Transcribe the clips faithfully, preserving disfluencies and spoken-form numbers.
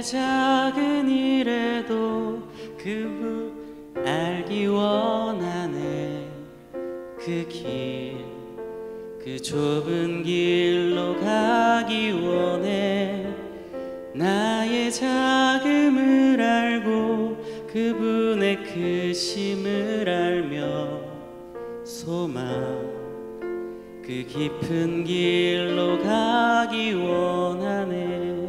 작은 일에도 그분 알기 원하네. 그 길, 그 좁은 길로 가기 원해. 나의 작음을 알고 그분의 크심을 알며 소망, 그 깊은 길로 가기 원하네.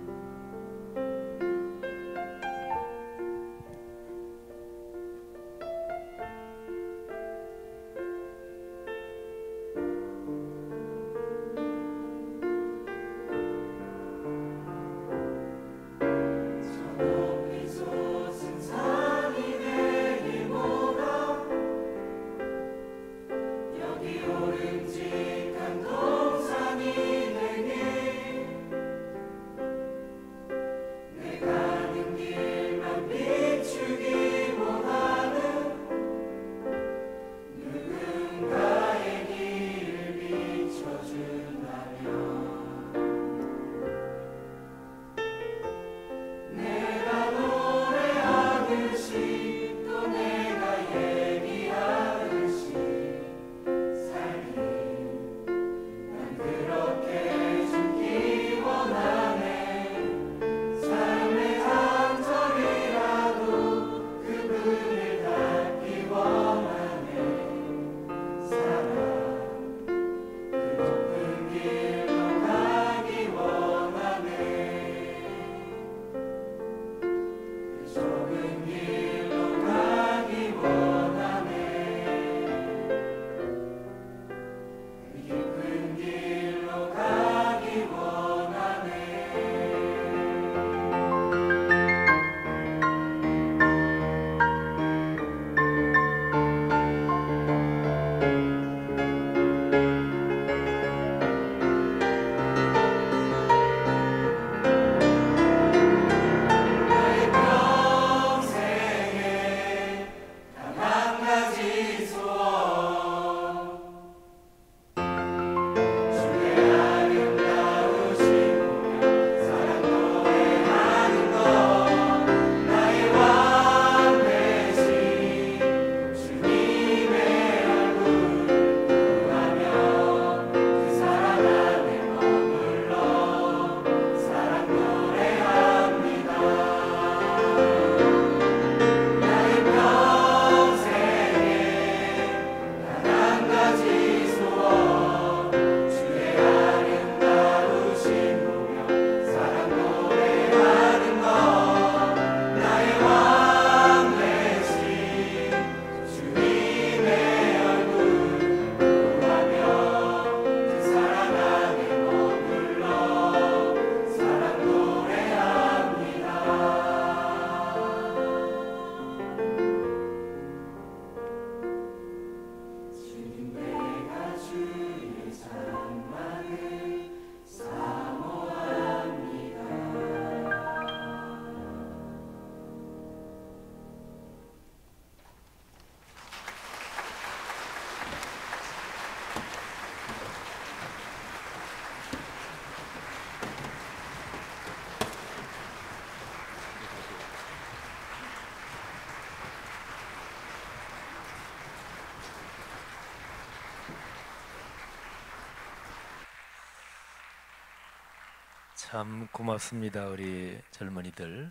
참 고맙습니다, 우리 젊은이들.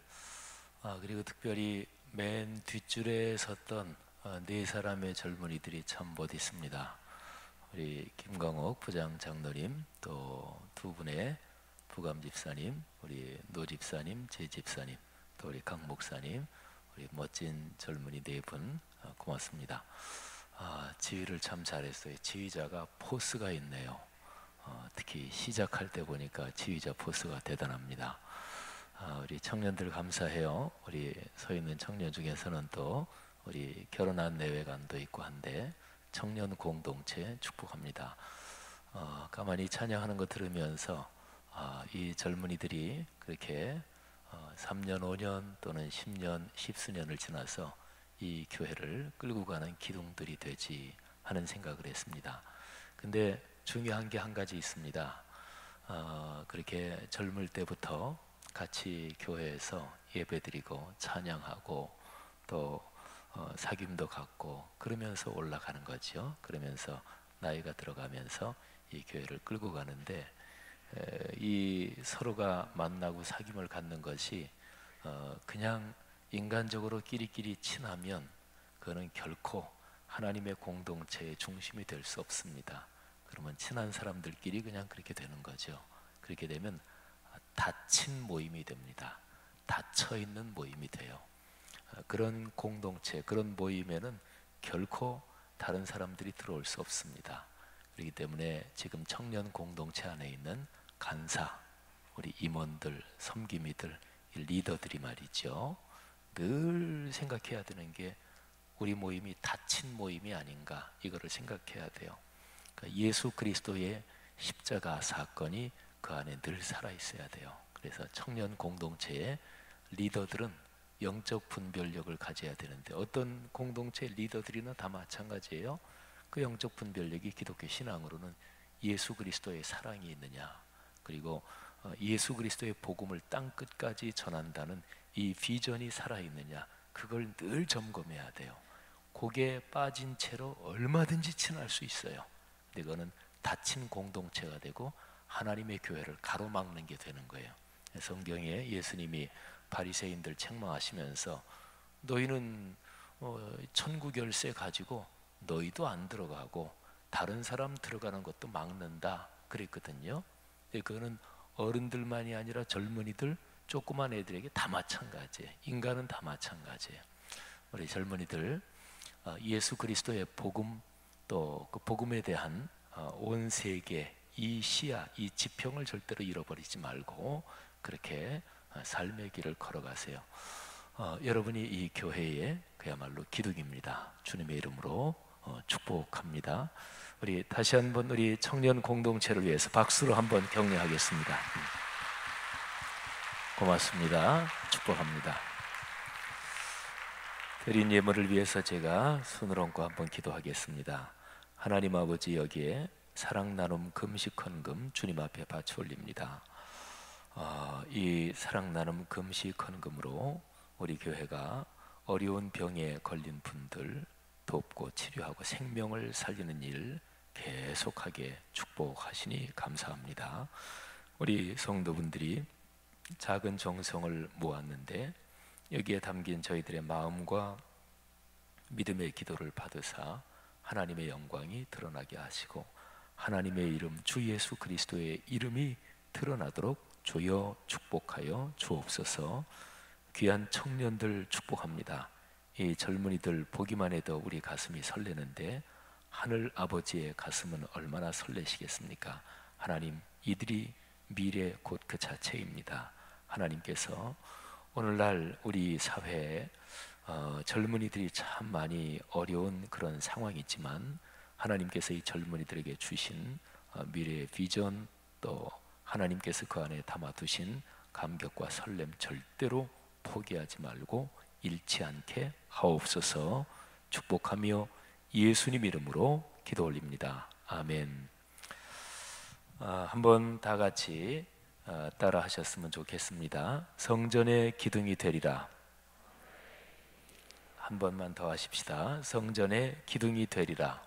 아, 그리고 특별히 맨 뒷줄에 섰던 아, 네 사람의 젊은이들이 참 멋있습니다. 우리 김광옥 부장 장로님, 또 두 분의 부감 집사님, 우리 노 집사님, 제 집사님, 또 우리 강 목사님, 우리 멋진 젊은이 네 분 아, 고맙습니다. 아, 지휘를 참 잘했어요. 지휘자가 포스가 있네요. 어, 특히 시작할 때 보니까 지휘자 포스가 대단합니다. 아, 우리 청년들 감사해요. 우리 서 있는 청년 중에서는 또 우리 결혼한 내외간도 있고 한데 청년 공동체 축복합니다. 어, 가만히 찬양하는 거 들으면서 아, 이 젊은이들이 그렇게 어, 삼 년, 오 년 또는 십 년, 십수년을 지나서 이 교회를 끌고 가는 기둥들이 되지 하는 생각을 했습니다. 근데 중요한 게 한 가지 있습니다. 어, 그렇게 젊을 때부터 같이 교회에서 예배드리고 찬양하고 또 어, 사귐도 갖고 그러면서 올라가는 거죠. 그러면서 나이가 들어가면서 이 교회를 끌고 가는데, 에, 이 서로가 만나고 사귐을 갖는 것이 어, 그냥 인간적으로 끼리끼리 친하면 그거는 결코 하나님의 공동체의 중심이 될 수 없습니다. 그러면 친한 사람들끼리 그냥 그렇게 되는 거죠. 그렇게 되면 닫힌 모임이 됩니다. 닫혀 있는 모임이 돼요. 그런 공동체, 그런 모임에는 결코 다른 사람들이 들어올 수 없습니다. 그렇기 때문에 지금 청년 공동체 안에 있는 간사, 우리 임원들, 섬김이들, 리더들이 말이죠, 늘 생각해야 되는 게 우리 모임이 닫힌 모임이 아닌가, 이거를 생각해야 돼요. 그러니까 예수 그리스도의 십자가 사건이 그 안에 늘 살아 있어야 돼요. 그래서 청년 공동체의 리더들은 영적 분별력을 가져야 되는데, 어떤 공동체 리더들이나 다 마찬가지예요. 그 영적 분별력이 기독교 신앙으로는 예수 그리스도의 사랑이 있느냐, 그리고 예수 그리스도의 복음을 땅 끝까지 전한다는 이 비전이 살아있느냐, 그걸 늘 점검해야 돼요. 거기에 빠진 채로 얼마든지 친할 수 있어요. 근데 그거는 닫힌 공동체가 되고 하나님의 교회를 가로막는 게 되는 거예요. 성경에 예수님이 바리새인들 책망하시면서 너희는 어, 천국 열쇠 가지고 너희도 안 들어가고 다른 사람 들어가는 것도 막는다 그랬거든요. 근데 그거는 어른들만이 아니라 젊은이들, 조그만 애들에게 다 마찬가지예요. 인간은 다 마찬가지예요. 우리 젊은이들, 예수 그리스도의 복음, 또 그 복음에 대한 온 세계 이 시야, 이 지평을 절대로 잃어버리지 말고 그렇게 삶의 길을 걸어가세요. 어, 여러분이 이 교회의 그야말로 기둥입니다. 주님의 이름으로 어, 축복합니다. 우리 다시 한번 우리 청년 공동체를 위해서 박수로 한번 격려하겠습니다. 고맙습니다. 축복합니다. 드린 예물을 위해서 제가 손을 얹고 한번 기도하겠습니다. 하나님 아버지, 여기에 사랑 나눔 금식 헌금 주님 앞에 바쳐 올립니다. 어, 이 사랑 나눔 금식 헌금으로 우리 교회가 어려운 병에 걸린 분들 돕고 치료하고 생명을 살리는 일 계속하게 축복하시니 감사합니다. 우리 성도분들이 작은 정성을 모았는데 여기에 담긴 저희들의 마음과 믿음의 기도를 받으사 하나님의 영광이 드러나게 하시고 하나님의 이름 주 예수 그리스도의 이름이 드러나도록 주여 축복하여 주옵소서. 귀한 청년들 축복합니다. 이 젊은이들 보기만 해도 우리 가슴이 설레는데 하늘 아버지의 가슴은 얼마나 설레시겠습니까? 하나님, 이들이 미래 곧 그 자체입니다. 하나님께서 오늘날 우리 사회에 어, 젊은이들이 참 많이 어려운 그런 상황이지만 하나님께서 이 젊은이들에게 주신 어, 미래의 비전, 또 하나님께서 그 안에 담아두신 감격과 설렘 절대로 포기하지 말고 잃지 않게 하옵소서. 축복하며 예수님 이름으로 기도 올립니다. 아멘. 아, 한번 다 같이 아, 따라 하셨으면 좋겠습니다. 성전의 기둥이 되리라. 한 번만 더 하십시다. 성전의 기둥이 되리라.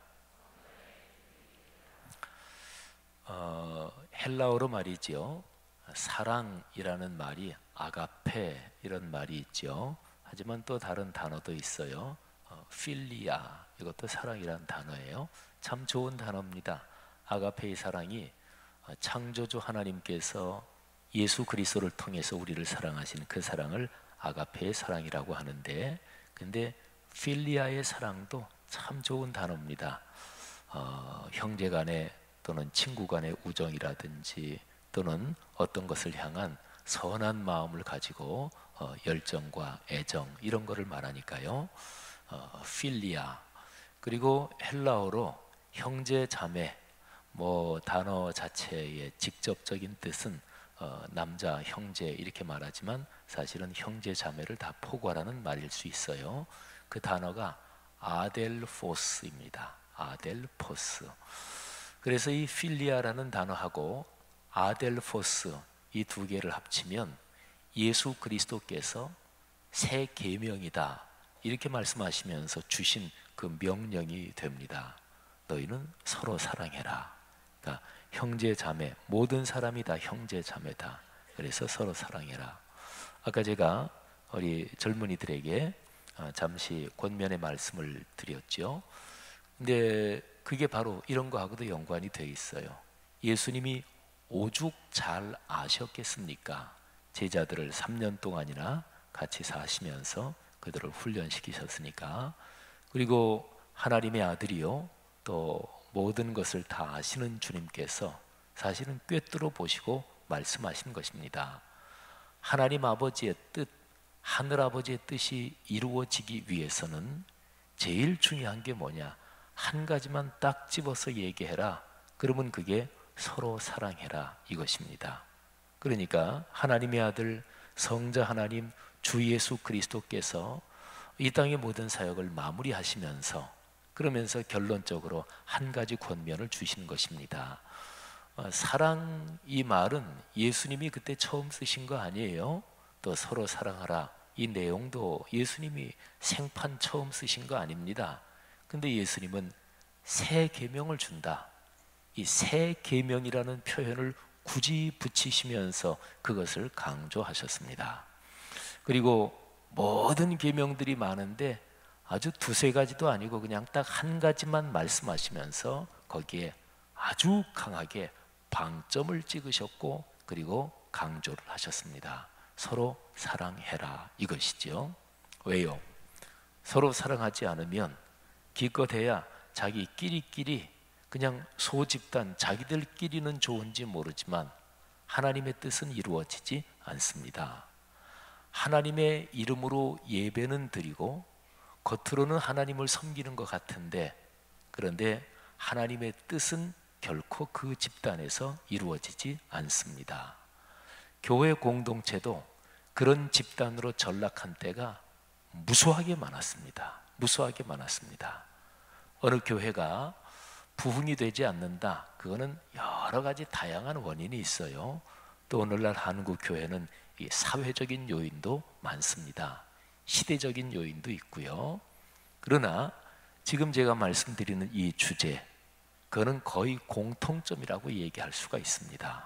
어, 헬라어로 말이죠, 사랑이라는 말이 아가페 이런 말이 있죠. 하지만 또 다른 단어도 있어요. 어, 필리아, 이것도 사랑이라는 단어예요. 참 좋은 단어입니다. 아가페의 사랑이 창조주 하나님께서 예수 그리스도를 통해서 우리를 사랑하신 그 사랑을 아가페의 사랑이라고 하는데, 근데 필리아의 사랑도 참 좋은 단어입니다. 어, 형제간의 또는 친구간의 우정이라든지 또는 어떤 것을 향한 선한 마음을 가지고 어, 열정과 애정 이런 거를 말하니까요. 어, 필리아. 그리고 헬라어로 형제 자매, 뭐 단어 자체의 직접적인 뜻은 어, 남자 형제 이렇게 말하지만 사실은 형제 자매를 다 포괄하는 말일 수 있어요. 그 단어가 아델포스입니다. 아델포스. 그래서 이 필리아라는 단어하고 아델포스 이 두 개를 합치면 예수 그리스도께서 새 계명이다 이렇게 말씀하시면서 주신 그 명령이 됩니다. 너희는 서로 사랑해라. 그러니까 형제 자매, 모든 사람이 다 형제 자매다. 그래서 서로 사랑해라. 아까 제가 우리 젊은이들에게 잠시 권면의 말씀을 드렸죠. 근데 그게 바로 이런 거하고도 연관이 되어 있어요. 예수님이 오죽 잘 아셨겠습니까? 제자들을 삼 년 동안이나 같이 사시면서 그들을 훈련시키셨으니까. 그리고 하나님의 아들이요, 또 모든 것을 다 아시는 주님께서 사실은 꿰뚫어 보시고 말씀하신 것입니다. 하나님 아버지의 뜻, 하늘 아버지의 뜻이 이루어지기 위해서는 제일 중요한 게 뭐냐? 한 가지만 딱 집어서 얘기해라. 그러면 그게 서로 사랑해라 이것입니다. 그러니까 하나님의 아들 성자 하나님 주 예수 그리스도께서 이 땅의 모든 사역을 마무리하시면서 그러면서 결론적으로 한 가지 권면을 주신 것입니다. 어, 사랑 이 말은 예수님이 그때 처음 쓰신 거 아니에요. 또 서로 사랑하라 이 내용도 예수님이 생판 처음 쓰신 거 아닙니다. 근데 예수님은 새 계명을 준다. 이 새 계명이라는 표현을 굳이 붙이시면서 그것을 강조하셨습니다. 그리고 모든 계명들이 많은데 아주 두세 가지도 아니고 그냥 딱 한 가지만 말씀하시면서 거기에 아주 강하게 방점을 찍으셨고 그리고 강조를 하셨습니다. 서로 사랑해라 이것이죠. 왜요? 서로 사랑하지 않으면 기껏해야 자기끼리끼리 그냥 소집단 자기들끼리는 좋은지 모르지만 하나님의 뜻은 이루어지지 않습니다. 하나님의 이름으로 예배는 드리고 겉으로는 하나님을 섬기는 것 같은데 그런데 하나님의 뜻은 결코 그 집단에서 이루어지지 않습니다. 교회 공동체도 그런 집단으로 전락한 때가 무수하게 많았습니다. 무수하게 많았습니다. 어느 교회가 부흥이 되지 않는다. 그거는 여러 가지 다양한 원인이 있어요. 또 오늘날 한국 교회는 이 사회적인 요인도 많습니다. 시대적인 요인도 있고요. 그러나 지금 제가 말씀드리는 이 주제, 그거는 거의 공통점이라고 얘기할 수가 있습니다.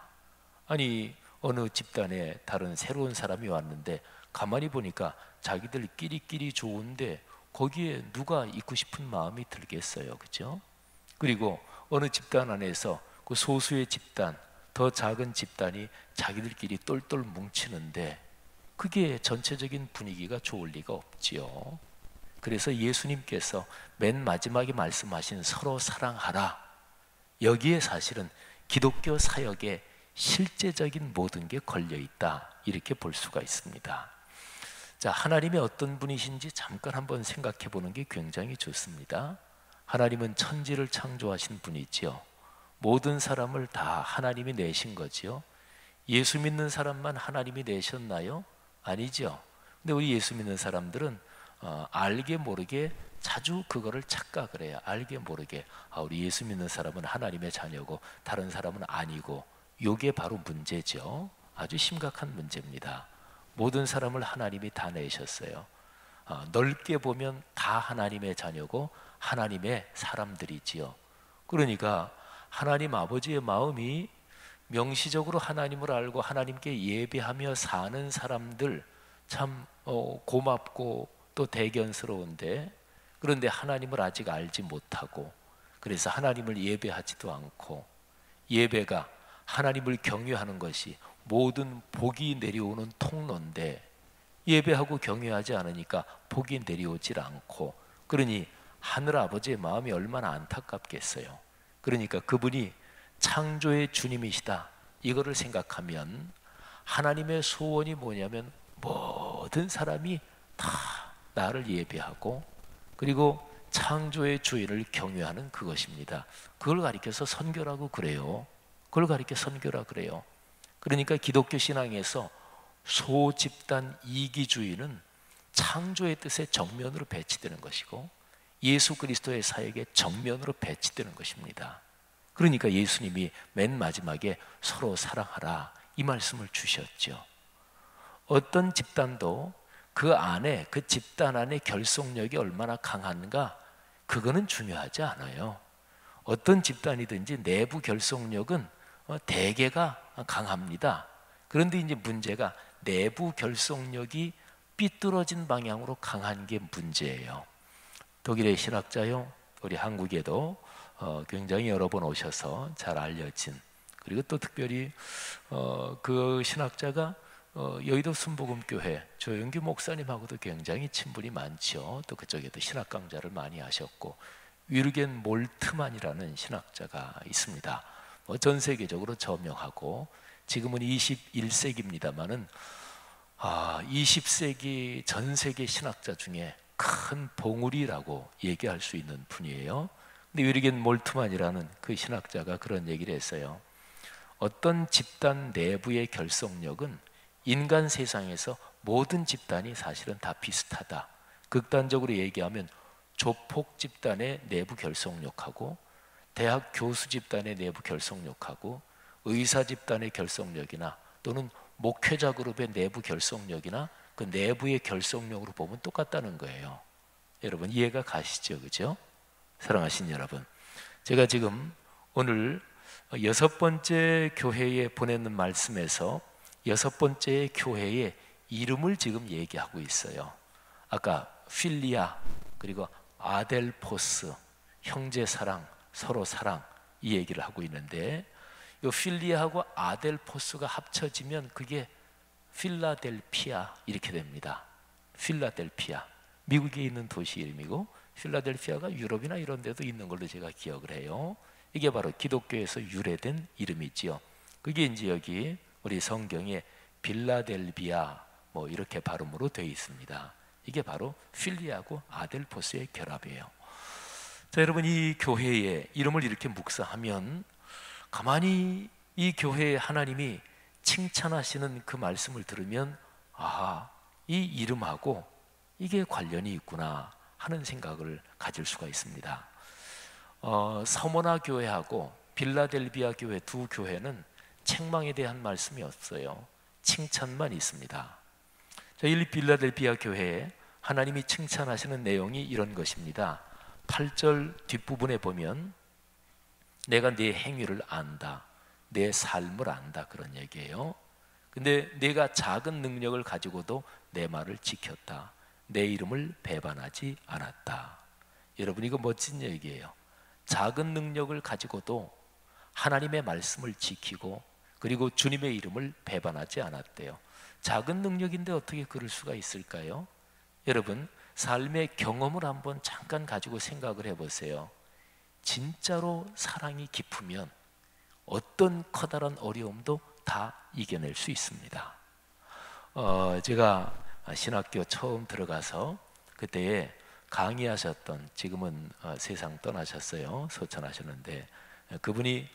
아니 어느 집단에 다른 새로운 사람이 왔는데 가만히 보니까 자기들끼리끼리 좋은데 거기에 누가 있고 싶은 마음이 들겠어요, 그죠? 그리고 어느 집단 안에서 그 소수의 집단, 더 작은 집단이 자기들끼리 똘똘 뭉치는데 그게 전체적인 분위기가 좋을 리가 없지요. 그래서 예수님께서 맨 마지막에 말씀하신 서로 사랑하라, 여기에 사실은 기독교 사역의 실제적인 모든 게 걸려있다 이렇게 볼 수가 있습니다. 자, 하나님이 어떤 분이신지 잠깐 한번 생각해 보는 게 굉장히 좋습니다. 하나님은 천지를 창조하신 분이지요. 모든 사람을 다 하나님이 내신 거지요. 예수 믿는 사람만 하나님이 내셨나요? 아니죠. 근데 우리 예수 믿는 사람들은 어, 알게 모르게 자주 그거를 착각을 해요. 알게 모르게 아, 우리 예수 믿는 사람은 하나님의 자녀고 다른 사람은 아니고, 이게 바로 문제죠. 아주 심각한 문제입니다. 모든 사람을 하나님이 다 내셨어요. 어, 넓게 보면 다 하나님의 자녀고 하나님의 사람들이지요. 그러니까 하나님 아버지의 마음이 명시적으로 하나님을 알고 하나님께 예배하며 사는 사람들 참 어, 고맙고 또 대견스러운데, 그런데 하나님을 아직 알지 못하고 그래서 하나님을 예배하지도 않고, 예배가 하나님을 경외하는 것이 모든 복이 내려오는 통로인데 예배하고 경외하지 않으니까 복이 내려오질 않고, 그러니 하늘 아버지의 마음이 얼마나 안타깝겠어요. 그러니까 그분이 창조의 주님이시다 이거를 생각하면 하나님의 소원이 뭐냐면 모든 사람이 다 나를 예배하고 그리고 창조의 주인을 경외하는 그것입니다. 그걸 가리켜서 선교라고 그래요. 그걸 가리켜 선교라 그래요. 그러니까 기독교 신앙에서 소집단 이기주의는 창조의 뜻의 정면으로 배치되는 것이고 예수 그리스도의 사역의 정면으로 배치되는 것입니다. 그러니까 예수님이 맨 마지막에 서로 사랑하라 이 말씀을 주셨죠. 어떤 집단도 그 안에, 그 집단 안에 결속력이 얼마나 강한가, 그거는 중요하지 않아요. 어떤 집단이든지 내부 결속력은 대개가 강합니다. 그런데 이제 문제가 내부 결속력이 삐뚤어진 방향으로 강한 게 문제예요. 독일의 신학자요, 우리 한국에도 굉장히 여러 번 오셔서 잘 알려진, 그리고 또 특별히 그 신학자가 여의도 순복음교회 조영규 목사님하고도 굉장히 친분이 많죠. 또 그쪽에도 신학 강좌를 많이 하셨고, 위르겐 몰트만이라는 신학자가 있습니다. 뭐 전 세계적으로 저명하고, 지금은 이십일 세기입니다만은 아, 이십 세기 전 세계 신학자 중에 큰 봉우리라고 얘기할 수 있는 분이에요. 근데 위르겐 몰트만이라는 그 신학자가 그런 얘기를 했어요. 어떤 집단 내부의 결속력은 인간 세상에서 모든 집단이 사실은 다 비슷하다. 극단적으로 얘기하면 조폭 집단의 내부 결속력하고, 대학 교수 집단의 내부 결속력하고, 의사 집단의 결속력이나 또는 목회자 그룹의 내부 결속력이나 그 내부의 결속력으로 보면 똑같다는 거예요. 여러분 이해가 가시죠? 그죠? 사랑하신 여러분, 제가 지금 오늘 여섯 번째 교회에 보내는 말씀에서 여섯 번째 교회의 이름을 지금 얘기하고 있어요. 아까 필리아, 그리고 아델포스, 형제 사랑, 서로 사랑, 이 얘기를 하고 있는데, 이 필리아하고 아델포스가 합쳐지면 그게 필라델피아 이렇게 됩니다. 필라델피아, 미국에 있는 도시 이름이고, 필라델피아가 유럽이나 이런 데도 있는 걸로 제가 기억을 해요. 이게 바로 기독교에서 유래된 이름이지요. 그게 이제 여기 우리 성경에 빌라델비아 뭐 이렇게 발음으로 되어 있습니다. 이게 바로 필리아하고 아델포스의 결합이에요. 자, 여러분 이 교회의 이름을 이렇게 묵상하면 가만히 이 교회에 하나님이 칭찬하시는 그 말씀을 들으면, 아, 이 이름하고 이게 관련이 있구나 하는 생각을 가질 수가 있습니다. 어, 서머나 교회하고 빌라델비아 교회 두 교회는 책망에 대한 말씀이 없어요. 칭찬만 있습니다. 자, 이 빌라델비아 교회에 하나님이 칭찬하시는 내용이 이런 것입니다. 팔 절 뒷부분에 보면 내가 네 행위를 안다, 내 삶을 안다, 그런 얘기예요. 근데 내가 작은 능력을 가지고도 내 말을 지켰다, 내 이름을 배반하지 않았다. 여러분 이거 멋진 얘기예요. 작은 능력을 가지고도 하나님의 말씀을 지키고, 그리고 주님의 이름을 배반하지 않았대요. 작은 능력인데 어떻게 그럴 수가 있을까요? 여러분 삶의 경험을 한번 잠깐 가지고 생각을 해보세요. 진짜로 사랑이 깊으면 어떤 커다란 어려움도 다 이겨낼 수 있습니다. 어, 제가 신학교 처음 들어가서 그때에 강의하셨던, 지금은 세상 떠나셨어요. 소천하셨는데, 그분이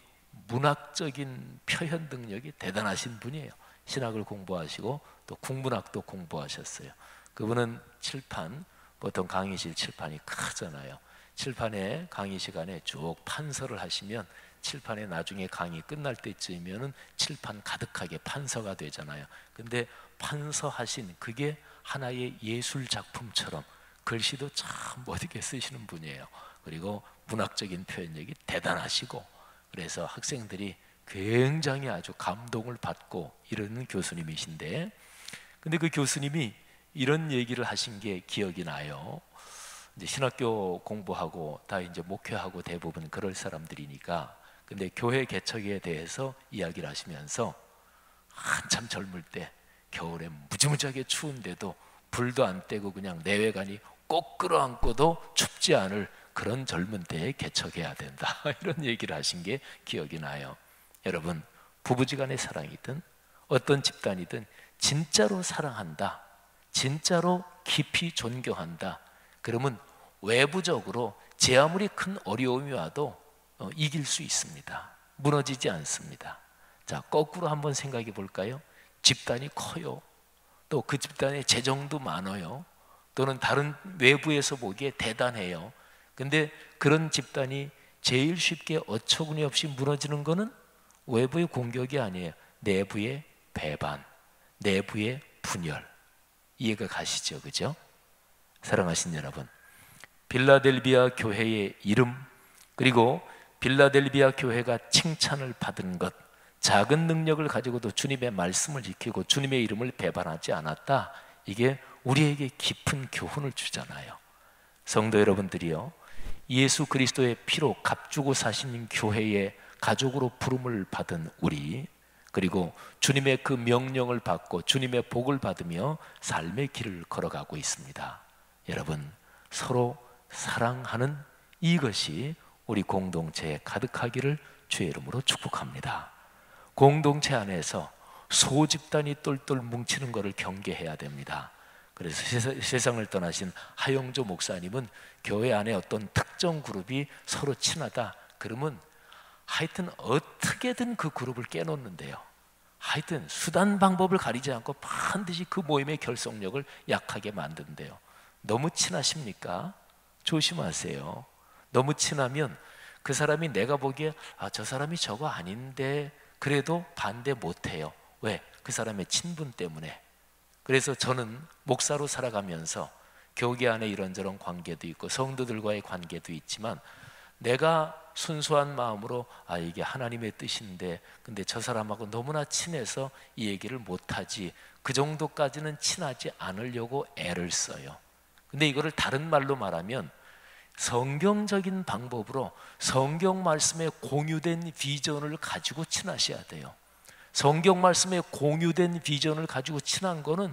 문학적인 표현 능력이 대단하신 분이에요. 신학을 공부하시고 또 국문학도 공부하셨어요. 그분은 칠판, 보통 강의실 칠판이 크잖아요. 칠판에 강의 시간에 쭉 판서를 하시면 칠판에 나중에 강의 끝날 때쯤이면은 칠판 가득하게 판서가 되잖아요. 근데 판서하신 그게 하나의 예술 작품처럼 글씨도 참 멋있게 쓰시는 분이에요. 그리고 문학적인 표현력이 대단하시고, 그래서 학생들이 굉장히 아주 감동을 받고 이러는 교수님이신데, 근데 그 교수님이 이런 얘기를 하신 게 기억이 나요. 이제 신학교 공부하고 다 이제 목회하고 대부분 그럴 사람들이니까, 근데 교회 개척에 대해서 이야기를 하시면서 한참 젊을 때 겨울에 무지무지하게 추운데도 불도 안 떼고 그냥 내외관이 꼭 끌어안고도 춥지 않을 그런 젊은 때에 개척해야 된다 이런 얘기를 하신 게 기억이 나요. 여러분 부부지간의 사랑이든 어떤 집단이든 진짜로 사랑한다, 진짜로 깊이 존경한다, 그러면 외부적으로 제 아무리 큰 어려움이 와도 어, 이길 수 있습니다. 무너지지 않습니다. 자, 거꾸로 한번 생각해 볼까요? 집단이 커요. 또 그 집단의 재정도 많아요. 또는 다른 외부에서 보기에 대단해요. 근데 그런 집단이 제일 쉽게 어처구니 없이 무너지는 거는 외부의 공격이 아니에요. 내부의 배반, 내부의 분열. 이해가 가시죠? 그죠? 사랑하신 여러분, 빌라델비아 교회의 이름, 그리고 빌라델비아 교회가 칭찬을 받은 것, 작은 능력을 가지고도 주님의 말씀을 지키고 주님의 이름을 배반하지 않았다. 이게 우리에게 깊은 교훈을 주잖아요. 성도 여러분들이요, 예수 그리스도의 피로 값주고 사신 교회의 가족으로 부름을 받은 우리, 그리고 주님의 그 명령을 받고 주님의 복을 받으며 삶의 길을 걸어가고 있습니다. 여러분, 서로 사랑하는 이것이 우리 공동체에 가득하기를 주의 이름으로 축복합니다. 공동체 안에서 소집단이 똘똘 뭉치는 것을 경계해야 됩니다. 그래서 세상을 떠나신 하영조 목사님은 교회 안에 어떤 특정 그룹이 서로 친하다 그러면 하여튼 어떻게든 그 그룹을 깨놓는데요, 하여튼 수단 방법을 가리지 않고 반드시 그 모임의 결속력을 약하게 만든대요. 너무 친하십니까? 조심하세요. 너무 친하면 그 사람이 내가 보기에 아, 저 사람이 저거 아닌데 그래도 반대 못해요. 왜? 그 사람의 친분 때문에. 그래서 저는 목사로 살아가면서 교계 안에 이런저런 관계도 있고 성도들과의 관계도 있지만 내가 순수한 마음으로 아, 이게 하나님의 뜻인데 근데 저 사람하고 너무나 친해서 이 얘기를 못하지, 그 정도까지는 친하지 않으려고 애를 써요. 근데 이거를 다른 말로 말하면 성경적인 방법으로 성경 말씀에 공유된 비전을 가지고 친하셔야 돼요. 성경 말씀에 공유된 비전을 가지고 친한 거는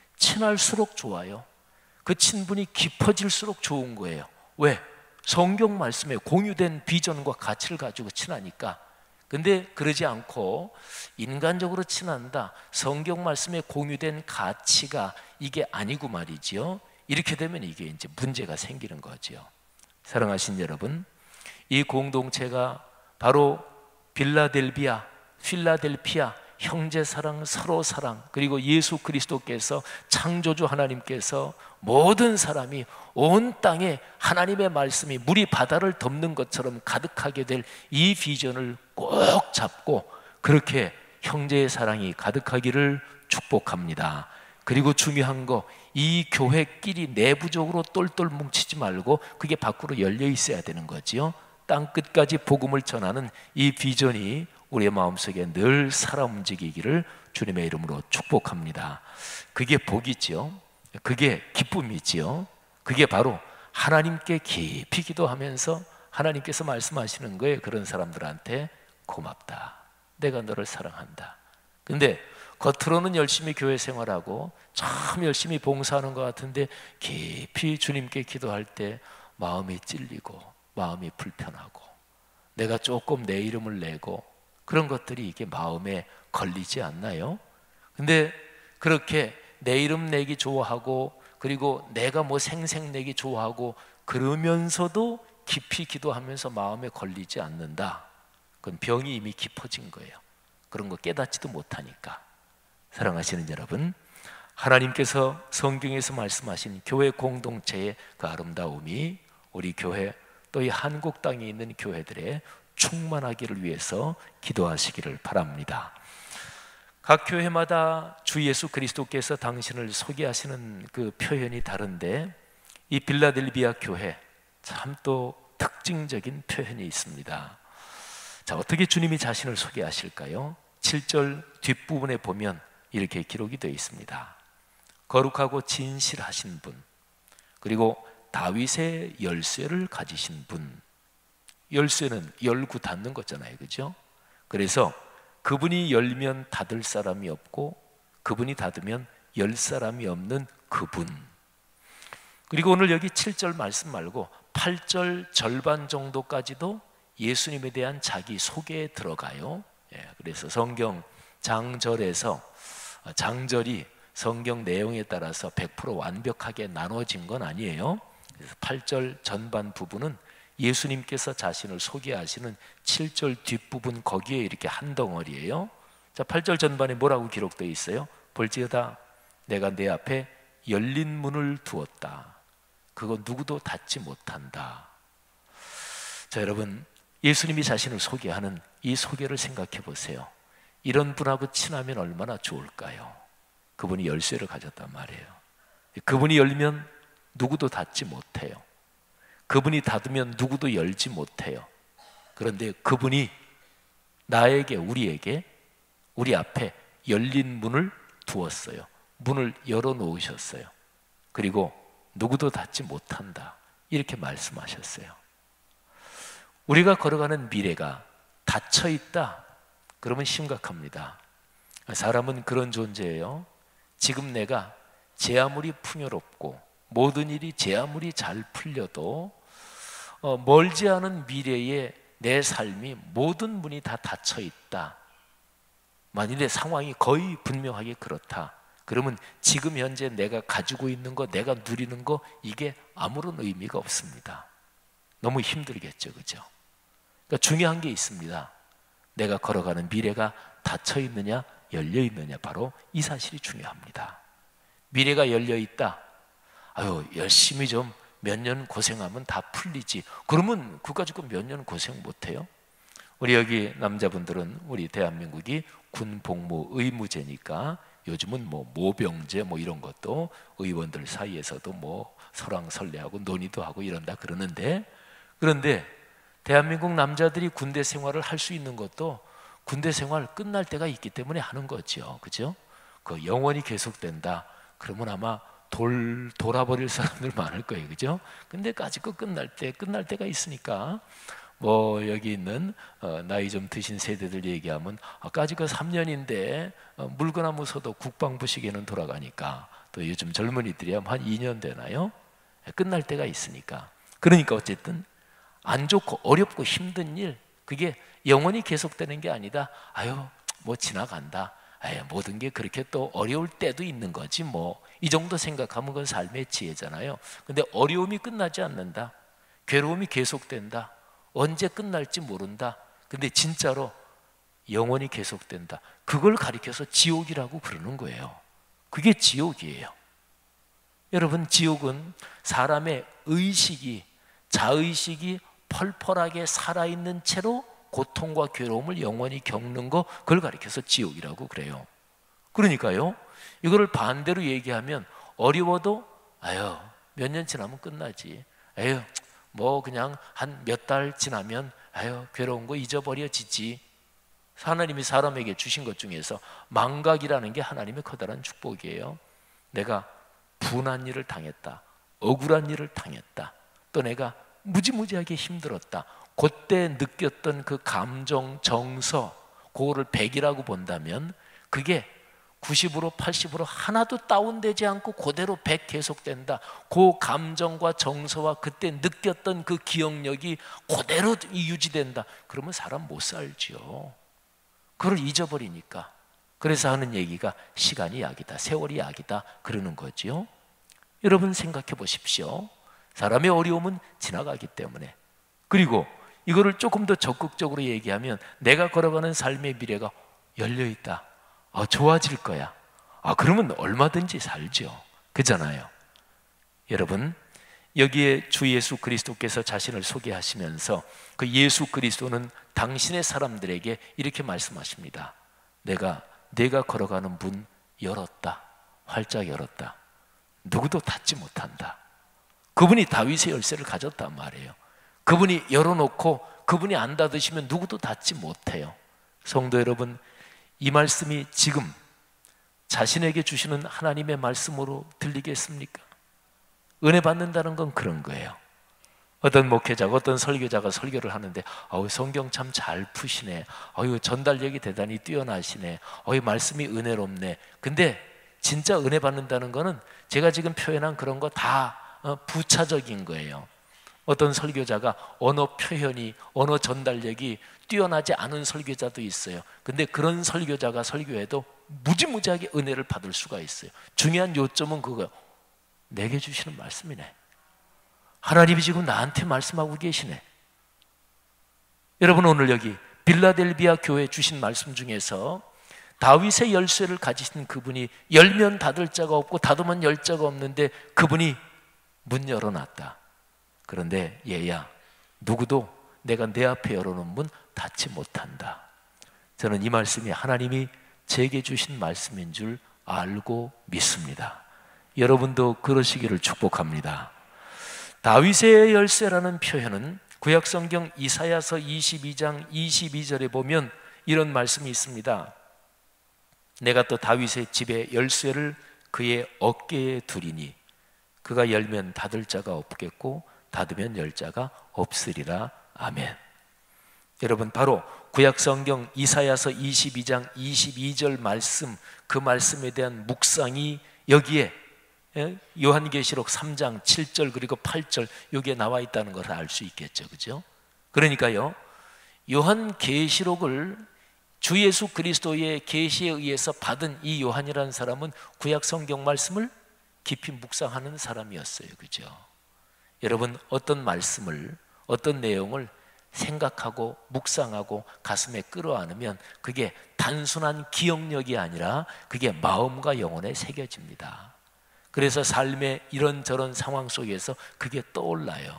친할수록 좋아요. 그 친분이 깊어질수록 좋은 거예요. 왜? 성경 말씀에 공유된 비전과 가치를 가지고 친하니까. 근데 그러지 않고 인간적으로 친한다, 성경 말씀에 공유된 가치가 이게 아니고 말이죠. 이렇게 되면 이게 이제 문제가 생기는 거죠. 사랑하신 여러분, 이 공동체가 바로 빌라델비아, 필라델피아, 형제 사랑, 서로 사랑, 그리고 예수 그리스도께서 창조주 하나님께서 모든 사람이 온 땅에 하나님의 말씀이 물이 바다를 덮는 것처럼 가득하게 될 이 비전을 꼭 잡고 그렇게 형제의 사랑이 가득하기를 축복합니다. 그리고 중요한 거, 이 교회끼리 내부적으로 똘똘 뭉치지 말고 그게 밖으로 열려 있어야 되는 거지요. 땅 끝까지 복음을 전하는 이 비전이 우리의 마음속에 늘 살아 움직이기를 주님의 이름으로 축복합니다. 그게 복이지요. 그게 기쁨이지요. 그게 바로 하나님께 깊이 기도하면서 하나님께서 말씀하시는 거예요. 그런 사람들한테 고맙다, 내가 너를 사랑한다. 근데 겉으로는 열심히 교회 생활하고 참 열심히 봉사하는 것 같은데 깊이 주님께 기도할 때 마음이 찔리고 마음이 불편하고 내가 조금 내 이름을 내고 그런 것들이 이게 마음에 걸리지 않나요? 근데 그렇게 내 이름 내기 좋아하고 그리고 내가 뭐 생색내기 좋아하고 그러면서도 깊이 기도하면서 마음에 걸리지 않는다, 그건 병이 이미 깊어진 거예요. 그런 거 깨닫지도 못하니까. 사랑하시는 여러분, 하나님께서 성경에서 말씀하신 교회 공동체의 그 아름다움이 우리 교회 또 이 한국 땅에 있는 교회들의 충만하기를 위해서 기도하시기를 바랍니다. 각 교회마다 주 예수 그리스도께서 당신을 소개하시는 그 표현이 다른데 이 빌라델비아 교회 참 또 특징적인 표현이 있습니다. 자, 어떻게 주님이 자신을 소개하실까요? 칠 절 뒷부분에 보면 이렇게 기록이 되어 있습니다. 거룩하고 진실하신 분, 그리고 다윗의 열쇠를 가지신 분. 열쇠는 열고 닫는 거잖아요, 그죠? 그래서 그분이 열면 닫을 사람이 없고 그분이 닫으면 열 사람이 없는 그분. 그리고 오늘 여기 칠 절 말씀 말고 팔 절 절반 정도까지도 예수님에 대한 자기 소개에 들어가요. 예, 그래서 성경 장절에서 장절이 성경 내용에 따라서 백 퍼센트 완벽하게 나눠진 건 아니에요. 그래서 팔 절 전반 부분은 예수님께서 자신을 소개하시는 칠 절 뒷부분, 거기에 이렇게 한 덩어리예요. 자, 팔 절 전반에 뭐라고 기록되어 있어요? 볼지어다 내가 내 앞에 열린 문을 두었다. 그거 누구도 닫지 못한다. 자, 여러분, 예수님이 자신을 소개하는 이 소개를 생각해 보세요. 이런 분하고 친하면 얼마나 좋을까요? 그분이 열쇠를 가졌단 말이에요. 그분이 열면 누구도 닫지 못해요. 그분이 닫으면 누구도 열지 못해요. 그런데 그분이 나에게, 우리에게, 우리 앞에 열린 문을 두었어요. 문을 열어놓으셨어요. 그리고 누구도 닫지 못한다, 이렇게 말씀하셨어요. 우리가 걸어가는 미래가 닫혀있다, 그러면 심각합니다. 사람은 그런 존재예요. 지금 내가 제 아무리 풍요롭고 모든 일이 제 아무리 잘 풀려도 어, 멀지 않은 미래에 내 삶이 모든 문이 다 닫혀있다, 만일의 상황이 거의 분명하게 그렇다, 그러면 지금 현재 내가 가지고 있는 거, 내가 누리는 거, 이게 아무런 의미가 없습니다. 너무 힘들겠죠, 그죠? 그러니까 중요한 게 있습니다. 내가 걸어가는 미래가 닫혀 있느냐 열려 있느냐, 바로 이 사실이 중요합니다. 미래가 열려 있다, 아유 열심히 좀 몇 년 고생하면 다 풀리지, 그러면 그거 가지고 몇 년 고생 못해요? 우리 여기 남자분들은 우리 대한민국이 군 복무 의무제니까 요즘은 뭐 모병제 뭐 이런 것도 의원들 사이에서도 뭐 설왕설래하고 논의도 하고 이런다 그러는데, 그런데 대한민국 남자들이 군대 생활을 할 수 있는 것도 군대 생활 끝날 때가 있기 때문에 하는 거죠, 그죠? 그 영원히 계속된다 그러면 아마 돌, 돌아버릴 사람들 많을 거예요, 그죠? 근데 까짓 거 끝날 때, 끝날 때가 있으니까, 뭐 여기 있는 어, 나이 좀 드신 세대들 얘기하면 아, 까짓 거 삼 년인데 어, 물거나무 서도 국방부 시계는 돌아가니까, 또 요즘 젊은이들이 한 이 년 되나요? 끝날 때가 있으니까. 그러니까 어쨌든 안 좋고 어렵고 힘든 일, 그게 영원히 계속되는 게 아니다. 아유 뭐 지나간다, 아유, 모든 게 그렇게 또 어려울 때도 있는 거지 뭐, 이 정도 생각하면 그건 삶의 지혜잖아요. 근데 어려움이 끝나지 않는다, 괴로움이 계속된다, 언제 끝날지 모른다, 근데 진짜로 영원히 계속된다, 그걸 가리켜서 지옥이라고 그러는 거예요. 그게 지옥이에요. 여러분, 지옥은 사람의 의식이, 자의식이 펄펄하게 살아있는 채로 고통과 괴로움을 영원히 겪는 거, 그걸 가리켜서 지옥이라고 그래요. 그러니까요, 이거를 반대로 얘기하면 어려워도 아유 몇 년 지나면 끝나지, 아유 뭐 그냥 한 몇 달 지나면 아유 괴로운 거 잊어버려지지. 하나님이 사람에게 주신 것 중에서 망각이라는 게 하나님의 커다란 축복이에요. 내가 분한 일을 당했다, 억울한 일을 당했다, 또 내가 무지무지하게 힘들었다, 그때 느꼈던 그 감정, 정서, 그거를 백이라고 본다면 그게 구십으로 팔십으로 하나도 다운되지 않고 그대로 백 계속된다. 그 감정과 정서와 그때 느꼈던 그 기억력이 그대로 유지된다. 그러면 사람 못 살지요. 그걸 잊어버리니까. 그래서 하는 얘기가 시간이 약이다, 세월이 약이다 그러는 거지요. 여러분 생각해 보십시오. 사람의 어려움은 지나가기 때문에. 그리고 이거를 조금 더 적극적으로 얘기하면 내가 걸어가는 삶의 미래가 열려있다, 아, 좋아질 거야, 아, 그러면 얼마든지 살죠, 그잖아요. 여러분, 여기에 주 예수 그리스도께서 자신을 소개하시면서 그 예수 그리스도는 당신의 사람들에게 이렇게 말씀하십니다. 내가 내가 걸어가는 문 열었다, 활짝 열었다, 누구도 닫지 못한다. 그분이 다윗의 열쇠를 가졌단 말이에요. 그분이 열어놓고 그분이 안 닫으시면 누구도 닫지 못해요. 성도 여러분, 이 말씀이 지금 자신에게 주시는 하나님의 말씀으로 들리겠습니까? 은혜 받는다는 건 그런 거예요. 어떤 목회자가, 어떤 설교자가 설교를 하는데 어우 성경 참 잘 푸시네, 어우 전달력이 대단히 뛰어나시네, 어우 말씀이 은혜롭네. 근데 진짜 은혜 받는다는 거는 제가 지금 표현한 그런 거 다 부차적인 거예요. 어떤 설교자가 언어 표현이, 언어 전달력이 뛰어나지 않은 설교자도 있어요. 근데 그런 설교자가 설교해도 무지무지하게 은혜를 받을 수가 있어요. 중요한 요점은 그거예요. 내게 주시는 말씀이네. 하나님이 지금 나한테 말씀하고 계시네. 여러분, 오늘 여기 빌라델비아 교회에 주신 말씀 중에서 다윗의 열쇠를 가지신 그분이 열면 닫을 자가 없고 닫으면 열 자가 없는데 그분이 문 열어놨다. 그런데 얘야, 누구도 내가 내 앞에 열어놓은 문 닫지 못한다. 저는 이 말씀이 하나님이 제게 주신 말씀인 줄 알고 믿습니다. 여러분도 그러시기를 축복합니다. 다윗의 열쇠라는 표현은 구약성경 이사야서 이십이 장 이십이 절에 보면 이런 말씀이 있습니다. 내가 또 다윗의 집의 열쇠를 그의 어깨에 두리니 그가 열면 닫을 자가 없겠고 닫으면 열 자가 없으리라. 아멘. 여러분, 바로 구약성경 이사야서 이십이 장 이십이 절 말씀, 그 말씀에 대한 묵상이 여기에 요한계시록 삼 장 칠 절 그리고 팔 절 여기에 나와 있다는 것을 알 수 있겠죠. 그죠? 그러니까요, 요한계시록을 주 예수 그리스도의 계시에 의해서 받은 이 요한이라는 사람은 구약 성경 말씀을 깊이 묵상하는 사람이었어요. 그죠? 여러분, 어떤 말씀을, 어떤 내용을 생각하고 묵상하고 가슴에 끌어안으면 그게 단순한 기억력이 아니라 그게 마음과 영혼에 새겨집니다. 그래서 삶의 이런저런 상황 속에서 그게 떠올라요.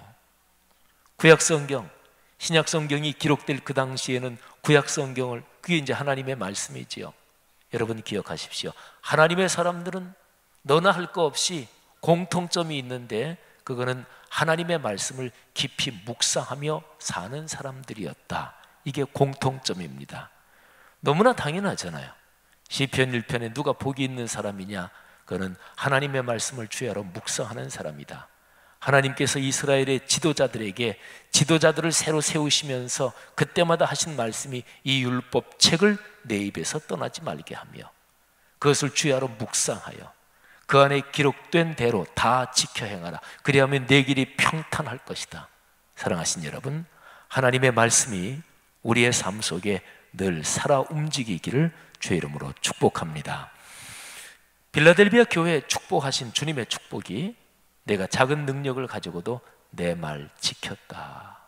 구약성경, 신약성경이 기록될 그 당시에는 구약성경을, 그게 이제 하나님의 말씀이지요. 여러분 기억하십시오. 하나님의 사람들은 너나 할 거 없이 공통점이 있는데 그거는 하나님의 말씀을 깊이 묵상하며 사는 사람들이었다. 이게 공통점입니다. 너무나 당연하잖아요. 시편 일 편에 누가 복이 있는 사람이냐? 그는 하나님의 말씀을 주야로 묵상하는 사람이다. 하나님께서 이스라엘의 지도자들에게 지도자들을 새로 세우시면서 그때마다 하신 말씀이 이 율법 책을 내 입에서 떠나지 말게 하며 그것을 주야로 묵상하여 그 안에 기록된 대로 다 지켜 행하라. 그리하면 내 길이 평탄할 것이다. 사랑하신 여러분, 하나님의 말씀이 우리의 삶 속에 늘 살아 움직이기를 주의 이름으로 축복합니다. 빌라델비아 교회에 축복하신 주님의 축복이 내가 작은 능력을 가지고도 내 말 지켰다.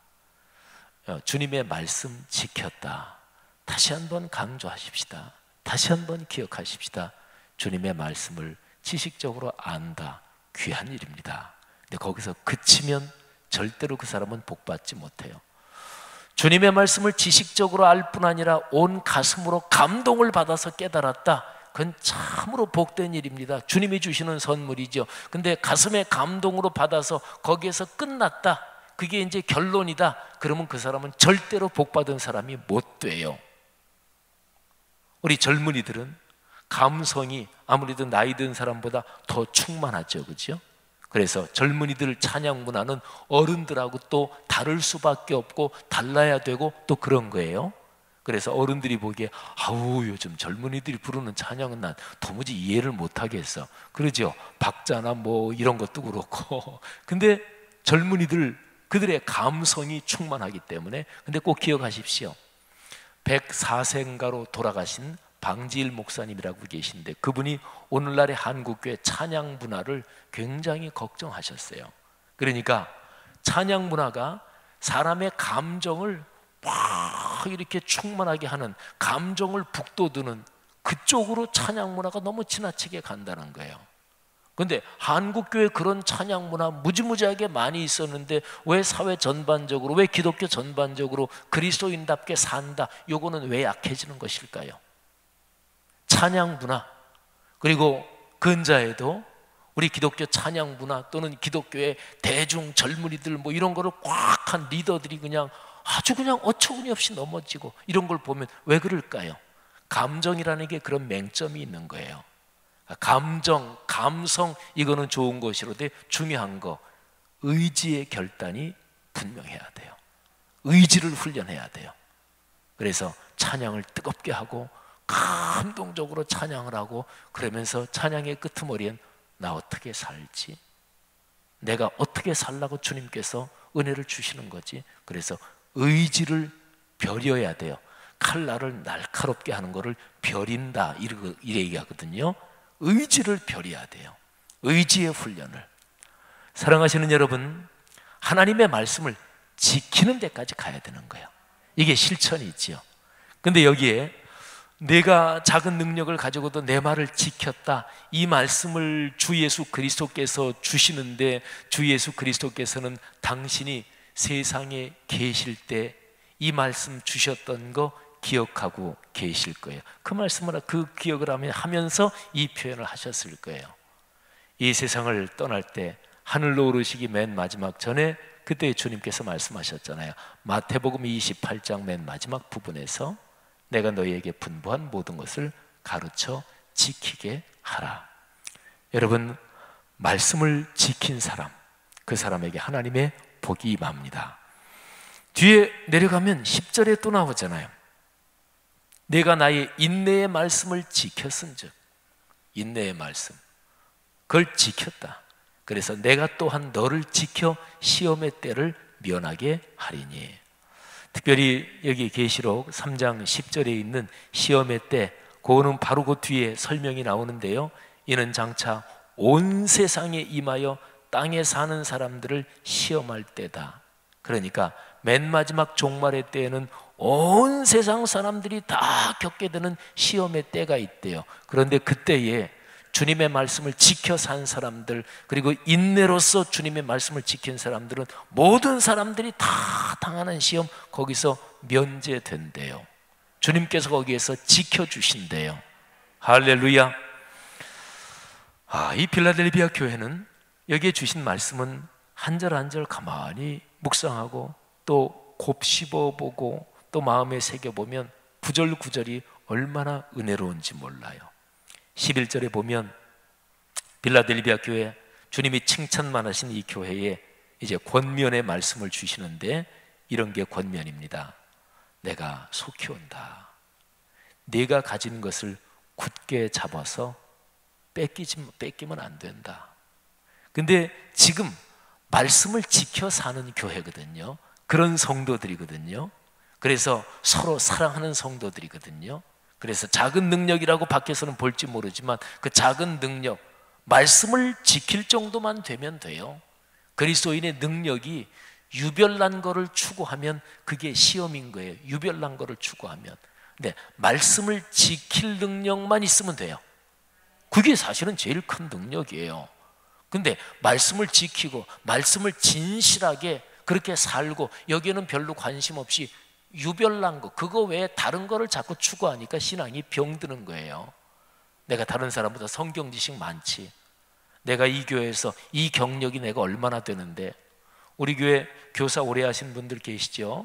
주님의 말씀 지켰다. 다시 한번 강조하십시다. 다시 한번 기억하십시다. 주님의 말씀을 지식적으로 안다. 귀한 일입니다. 근데 거기서 그치면 절대로 그 사람은 복받지 못해요. 주님의 말씀을 지식적으로 알 뿐 아니라 온 가슴으로 감동을 받아서 깨달았다. 그건 참으로 복된 일입니다. 주님이 주시는 선물이죠. 근데 가슴에 감동으로 받아서 거기에서 끝났다. 그게 이제 결론이다. 그러면 그 사람은 절대로 복받은 사람이 못 돼요. 우리 젊은이들은 감성이 아무래도 나이 든 사람보다 더 충만하죠. 그죠? 그래서 젊은이들 찬양 문화는 어른들하고 또 다를 수밖에 없고 달라야 되고 또 그런 거예요. 그래서 어른들이 보기에 아우 요즘 젊은이들이 부르는 찬양은 난 도무지 이해를 못하겠어. 그러죠? 박자나 뭐 이런 것도 그렇고. 근데 젊은이들 그들의 감성이 충만하기 때문에. 근데 꼭 기억하십시오. 백사 세인가로 돌아가신 방지일 목사님이라고 계신데 그분이 오늘날의 한국교회 찬양 문화를 굉장히 걱정하셨어요. 그러니까 찬양 문화가 사람의 감정을 막 이렇게 충만하게 하는, 감정을 북돋우는 그쪽으로 찬양 문화가 너무 지나치게 간다는 거예요. 그런데 한국교회 그런 찬양 문화 무지무지하게 많이 있었는데 왜 사회 전반적으로, 왜 기독교 전반적으로 그리스도인답게 산다, 요거는 왜 약해지는 것일까요? 찬양 문화, 그리고 근자에도 우리 기독교 찬양 문화 또는 기독교의 대중 젊은이들 뭐 이런 거를 꽉 한 리더들이 그냥 아주 그냥 어처구니 없이 넘어지고 이런 걸 보면 왜 그럴까요? 감정이라는 게 그런 맹점이 있는 거예요. 감정, 감성 이거는 좋은 것이로되 중요한 거 의지의 결단이 분명해야 돼요. 의지를 훈련해야 돼요. 그래서 찬양을 뜨겁게 하고 감동적으로 찬양을 하고 그러면서 찬양의 끄트머리엔 나 어떻게 살지? 내가 어떻게 살라고 주님께서 은혜를 주시는 거지? 그래서 의지를 벼려야 돼요. 칼날을 날카롭게 하는 거를 벼린다 이래 얘기하거든요. 의지를 벼려야 돼요. 의지의 훈련을. 사랑하시는 여러분, 하나님의 말씀을 지키는 데까지 가야 되는 거예요. 이게 실천이 있지요. 근데 여기에 내가 작은 능력을 가지고도 내 말을 지켰다, 이 말씀을 주 예수 그리스도께서 주시는데 주 예수 그리스도께서는 당신이 세상에 계실 때 이 말씀 주셨던 거 기억하고 계실 거예요. 그 말씀을 그 기억을 하면서 이 표현을 하셨을 거예요. 이 세상을 떠날 때 하늘로 오르시기 맨 마지막 전에 그때 주님께서 말씀하셨잖아요. 마태복음 이십팔 장 맨 마지막 부분에서 내가 너희에게 분부한 모든 것을 가르쳐 지키게 하라. 여러분, 말씀을 지킨 사람, 그 사람에게 하나님의 복이 임합니다. 뒤에 내려가면 십 절에 또 나오잖아요. 내가 나의 인내의 말씀을 지켰은즉, 인내의 말씀, 그걸 지켰다. 그래서 내가 또한 너를 지켜 시험의 때를 면하게 하리니. 특별히 여기 계시록 삼 장 십 절에 있는 시험의 때, 그거는 바로 그 뒤에 설명이 나오는데요. 이는 장차 온 세상에 임하여 땅에 사는 사람들을 시험할 때다. 그러니까 맨 마지막 종말의 때에는 온 세상 사람들이 다 겪게 되는 시험의 때가 있대요. 그런데 그때에 주님의 말씀을 지켜 산 사람들, 그리고 인내로서 주님의 말씀을 지킨 사람들은 모든 사람들이 다 당하는 시험, 거기서 면제된대요. 주님께서 거기에서 지켜주신대요. 할렐루야. 아, 이 필라델피아 교회는 여기에 주신 말씀은 한 절 한 절 가만히 묵상하고 또 곱씹어보고 또 마음에 새겨보면 구절구절이 얼마나 은혜로운지 몰라요. 십일 절에 보면 필라델피아 교회, 주님이 칭찬만 하신 이 교회에 이제 권면의 말씀을 주시는데 이런 게 권면입니다. 내가 속히 온다. 네가 가진 것을 굳게 잡아서 뺏기지, 뺏기면 안 된다. 근데 지금 말씀을 지켜 사는 교회거든요. 그런 성도들이거든요. 그래서 서로 사랑하는 성도들이거든요. 그래서 작은 능력이라고 밖에서는 볼지 모르지만 그 작은 능력, 말씀을 지킬 정도만 되면 돼요. 그리스도인의 능력이 유별난 거를 추구하면 그게 시험인 거예요. 유별난 거를 추구하면. 근데 말씀을 지킬 능력만 있으면 돼요. 그게 사실은 제일 큰 능력이에요. 근데 말씀을 지키고 말씀을 진실하게 그렇게 살고 여기에는 별로 관심 없이 유별난 거, 그거 외에 다른 거를 자꾸 추구하니까 신앙이 병드는 거예요. 내가 다른 사람보다 성경 지식 많지, 내가 이 교회에서 이 경력이 내가 얼마나 되는데. 우리 교회 교사 오래 하신 분들 계시죠?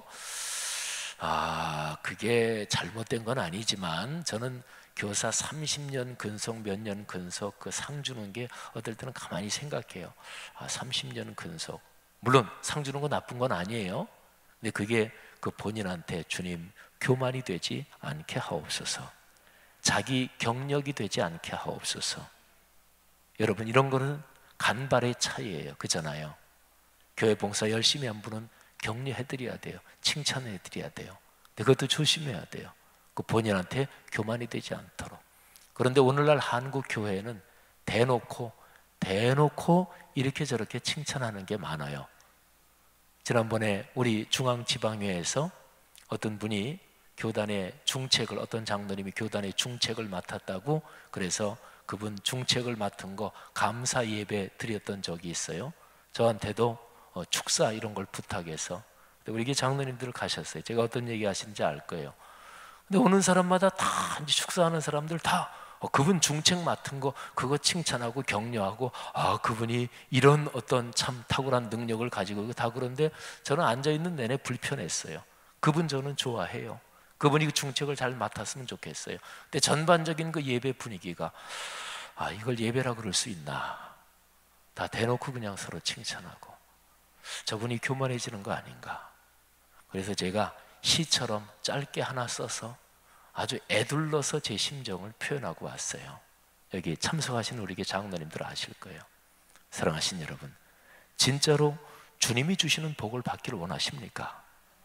아, 그게 잘못된 건 아니지만 저는 교사 삼십 년 근속, 몇 년 근속 그 상 주는 게 어떨 때는 가만히 생각해요. 아, 삼십 년 근속, 물론 상 주는 건 나쁜 건 아니에요. 근데 그게 그 본인한테 주님 교만이 되지 않게 하옵소서, 자기 경력이 되지 않게 하옵소서. 여러분, 이런 거는 간발의 차이예요. 그잖아요. 교회 봉사 열심히 한 분은 격려해드려야 돼요. 칭찬해드려야 돼요. 근데 그것도 조심해야 돼요. 그 본인한테 교만이 되지 않도록. 그런데 오늘날 한국 교회는 대놓고 대놓고 이렇게 저렇게 칭찬하는 게 많아요. 지난번에 우리 중앙지방회에서 어떤 분이 교단의 중책을, 어떤 장로님이 교단의 중책을 맡았다고, 그래서 그분 중책을 맡은 거 감사 예배 드렸던 적이 있어요. 저한테도 어, 축사 이런 걸 부탁해서. 근데 우리 게 장로님들 가셨어요. 제가 어떤 얘기 하시는지 알 거예요. 근데 오는 사람마다 다 이제 축사하는 사람들 다 어, 그분 중책 맡은 거 그거 칭찬하고 격려하고, 아, 그분이 이런 어떤 참 탁월한 능력을 가지고 다. 그런데 저는 앉아있는 내내 불편했어요. 그분 저는 좋아해요. 그분이 그 중책을 잘 맡았으면 좋겠어요. 근데 전반적인 그 예배 분위기가, 아, 이걸 예배라 그럴 수 있나, 다 대놓고 그냥 서로 칭찬하고, 저분이 교만해지는 거 아닌가. 그래서 제가 시처럼 짧게 하나 써서 아주 애둘러서 제 심정을 표현하고 왔어요. 여기 참석하신 우리 장로님들 아실 거예요. 사랑하신 여러분, 진짜로 주님이 주시는 복을 받기를 원하십니까?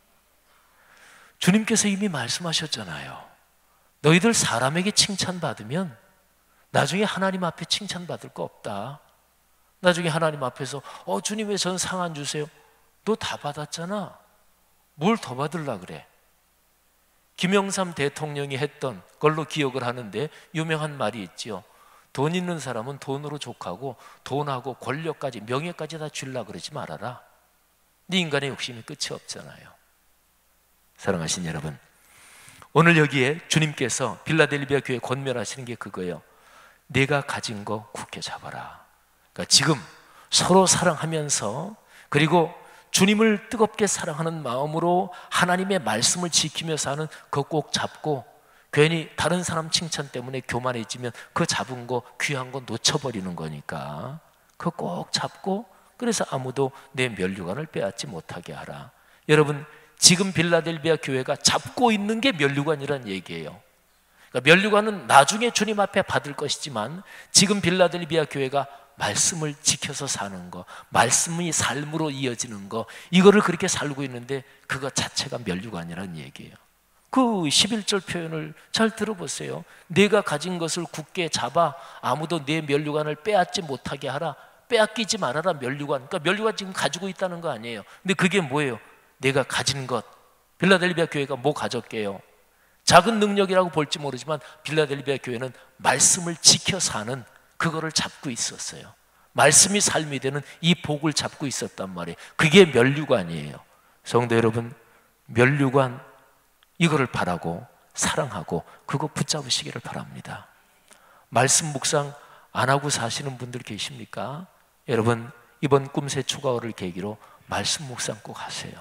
주님께서 이미 말씀하셨잖아요. 너희들 사람에게 칭찬받으면 나중에 하나님 앞에 칭찬받을 거 없다. 나중에 하나님 앞에서 어 주님 왜 전 상 안 주세요? 너 다 받았잖아. 뭘 더 받으려 그래? 김영삼 대통령이 했던 걸로 기억을 하는데 유명한 말이 있죠. 돈 있는 사람은 돈으로 족하고 돈하고 권력까지 명예까지 다 주려고 그러지 말아라. 네 인간의 욕심이 끝이 없잖아요. 사랑하신 여러분, 오늘 여기에 주님께서 빌라델비아 교회에 권면하시는 게 그거예요. 내가 가진 거 굳게 잡아라. 그러니까 지금 서로 사랑하면서, 그리고 주님을 뜨겁게 사랑하는 마음으로 하나님의 말씀을 지키며 사는 그거 꼭 잡고, 괜히 다른 사람 칭찬 때문에 교만해지면 그 잡은 거, 귀한 거 놓쳐버리는 거니까 그거 꼭 잡고, 그래서 아무도 내 면류관을 빼앗지 못하게 하라. 여러분, 지금 빌라델비아 교회가 잡고 있는 게 면류관이라는 얘기예요. 그러니까 면류관은 나중에 주님 앞에 받을 것이지만, 지금 빌라델비아 교회가 말씀을 지켜서 사는 거, 말씀이 삶으로 이어지는 거, 이거를 그렇게 살고 있는데 그거 자체가 면류관이라는 얘기예요. 그 십일 절 표현을 잘 들어보세요. 내가 가진 것을 굳게 잡아 아무도 내 면류관을 빼앗지 못하게 하라. 빼앗기지 말아라. 면류관, 그러니까 면류관 지금 가지고 있다는 거 아니에요. 근데 그게 뭐예요? 내가 가진 것. 빌라델비아 교회가 뭐 가졌게요? 작은 능력이라고 볼지 모르지만 빌라델비아 교회는 말씀을 지켜 사는 그거를 잡고 있었어요. 말씀이 삶이 되는 이 복을 잡고 있었단 말이에요. 그게 면류관이에요. 성도 여러분, 면류관, 이거를 바라고 사랑하고 그거 붙잡으시기를 바랍니다. 말씀 묵상 안 하고 사시는 분들 계십니까? 여러분, 이번 꿈새 초가을을 계기로 말씀 묵상 꼭 하세요.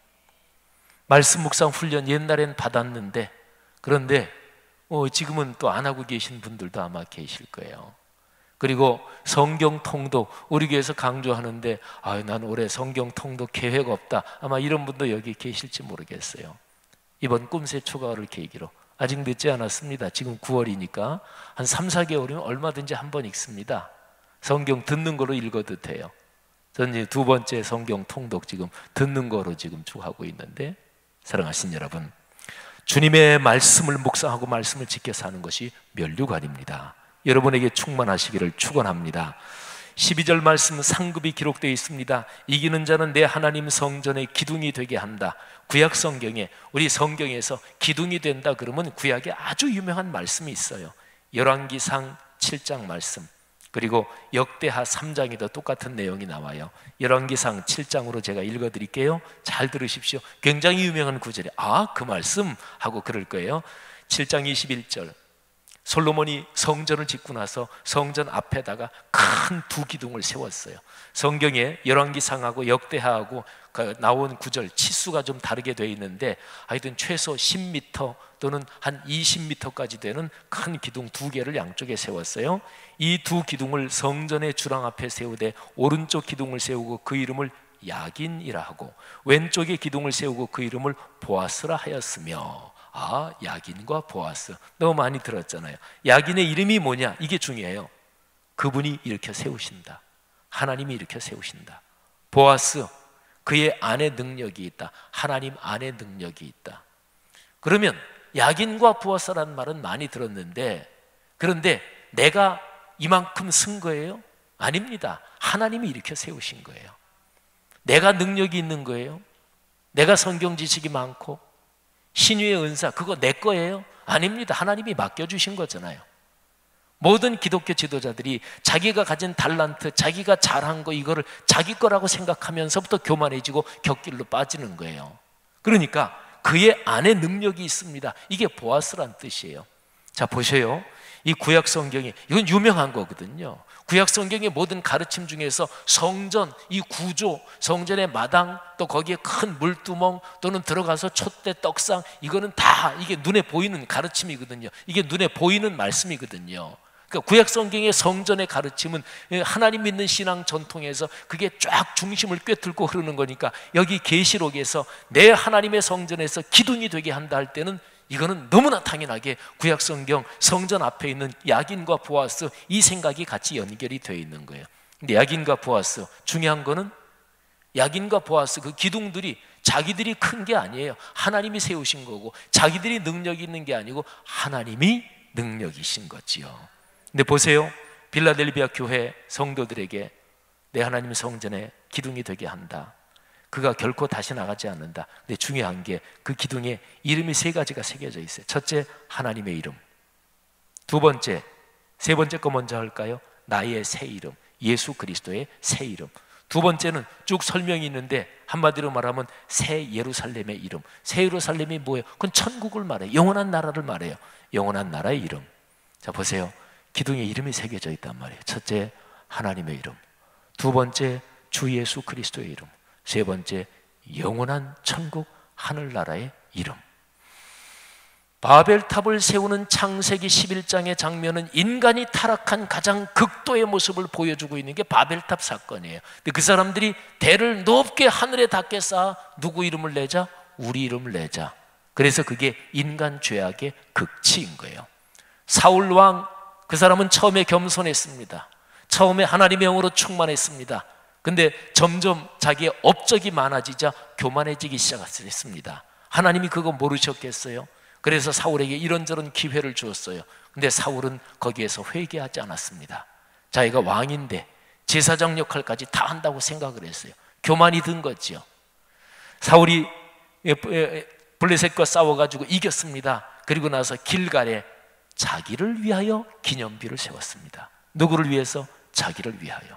말씀 묵상 훈련 옛날엔 받았는데, 그런데 어, 지금은 또 안 하고 계신 분들도 아마 계실 거예요. 그리고 성경 통독, 우리 교회에서 강조하는데 아, 난 올해 성경 통독 계획 없다, 아마 이런 분도 여기 계실지 모르겠어요. 이번 꿈새 초가을을 계기로, 아직 늦지 않았습니다. 지금 구월이니까 한 삼, 사 개월이면 얼마든지 한 번 읽습니다. 성경 듣는 거로 읽어도 돼요. 저는 이제 두 번째 성경 통독 지금 듣는 거로 지금 쭉 하고 있는데, 사랑하신 여러분, 주님의 말씀을 묵상하고 말씀을 지켜 사는 것이 면류관입니다. 여러분에게 충만하시기를 축원합니다. 십이 절 말씀 상급이 기록되어 있습니다. 이기는 자는 내 하나님 성전의 기둥이 되게 한다. 구약 성경에, 우리 성경에서 기둥이 된다 그러면 구약에 아주 유명한 말씀이 있어요. 열왕기상 칠 장 말씀, 그리고 역대하 삼 장에도 똑같은 내용이 나와요. 열왕기상 칠 장으로 제가 읽어드릴게요. 잘 들으십시오. 굉장히 유명한 구절이에요. 아, 그 말씀 하고 그럴 거예요. 칠 장 이십일 절, 솔로몬이 성전을 짓고 나서 성전 앞에다가 큰 두 기둥을 세웠어요. 성경에 열왕기상하고 역대하하고 나온 구절 치수가 좀 다르게 되어 있는데, 하여튼 최소 십 미터 또는 한 이십 미터까지 되는 큰 기둥 두 개를 양쪽에 세웠어요. 이 두 기둥을 성전의 주랑 앞에 세우되 오른쪽 기둥을 세우고 그 이름을 야긴이라 하고 왼쪽에 기둥을 세우고 그 이름을 보아스라 하였으며. 아, 야긴과 보아스 너무 많이 들었잖아요. 야긴의 이름이 뭐냐? 이게 중요해요. 그분이 일으켜 세우신다. 하나님이 일으켜 세우신다. 보아스, 그의 안에 능력이 있다. 하나님 안에 능력이 있다. 그러면 야긴과 보아스라는 말은 많이 들었는데, 그런데 내가 이만큼 쓴 거예요? 아닙니다. 하나님이 일으켜 세우신 거예요. 내가 능력이 있는 거예요? 내가 성경 지식이 많고 신유의 은사, 그거 내 거예요? 아닙니다. 하나님이 맡겨주신 거잖아요. 모든 기독교 지도자들이 자기가 가진 달란트, 자기가 잘한 거, 이거를 자기 거라고 생각하면서부터 교만해지고 격길로 빠지는 거예요. 그러니까 그의 안에 능력이 있습니다. 이게 보아스란 뜻이에요. 자, 보세요. 이 구약 성경이, 이건 유명한 거거든요. 구약 성경의 모든 가르침 중에서 성전, 이 구조, 성전의 마당, 또 거기에 큰 물두멍 또는 들어가서 촛대, 떡상, 이거는 다 이게 눈에 보이는 가르침이거든요. 이게 눈에 보이는 말씀이거든요. 그러니까 구약 성경의 성전의 가르침은 하나님 믿는 신앙 전통에서 그게 쫙 중심을 꿰뚫고 흐르는 거니까, 여기 계시록에서 내 하나님의 성전에서 기둥이 되게 한다 할 때는 이거는 너무나 당연하게 구약 성경 성전 앞에 있는 야긴과 보아스, 이 생각이 같이 연결이 되어 있는 거예요. 근데 야긴과 보아스, 중요한 거는 야긴과 보아스 그 기둥들이 자기들이 큰 게 아니에요. 하나님이 세우신 거고, 자기들이 능력이 있는 게 아니고 하나님이 능력이신 거지요. 근데 보세요. 빌라델비아 교회 성도들에게 내 하나님 성전에 기둥이 되게 한다. 그가 결코 다시 나가지 않는다. 근데 중요한 게 그 기둥에 이름이 세 가지가 새겨져 있어요. 첫째, 하나님의 이름. 두 번째, 세 번째 거 먼저 할까요? 나의 새 이름, 예수 그리스도의 새 이름. 두 번째는 쭉 설명이 있는데 한마디로 말하면 새 예루살렘의 이름. 새 예루살렘이 뭐예요? 그건 천국을 말해요. 영원한 나라를 말해요. 영원한 나라의 이름. 자, 보세요. 기둥에 이름이 새겨져 있단 말이에요. 첫째, 하나님의 이름. 두 번째, 주 예수 그리스도의 이름. 세 번째, 영원한 천국 하늘나라의 이름. 바벨탑을 세우는 창세기 십일 장의 장면은 인간이 타락한 가장 극도의 모습을 보여주고 있는 게 바벨탑 사건이에요. 근데 그 사람들이 대를 높게 하늘에 닿게 쌓아 누구 이름을 내자? 우리 이름을 내자. 그래서 그게 인간 죄악의 극치인 거예요. 사울 왕, 그 사람은 처음에 겸손했습니다. 처음에 하나님의 영으로 충만했습니다. 근데 점점 자기의 업적이 많아지자 교만해지기 시작했습니다. 하나님이 그거 모르셨겠어요? 그래서 사울에게 이런저런 기회를 주었어요. 근데 사울은 거기에서 회개하지 않았습니다. 자기가 왕인데 제사장 역할까지 다 한다고 생각을 했어요. 교만이 든 거죠. 사울이 블레셋과 싸워가지고 이겼습니다. 그리고 나서 길갈에 자기를 위하여 기념비를 세웠습니다. 누구를 위해서? 자기를 위하여.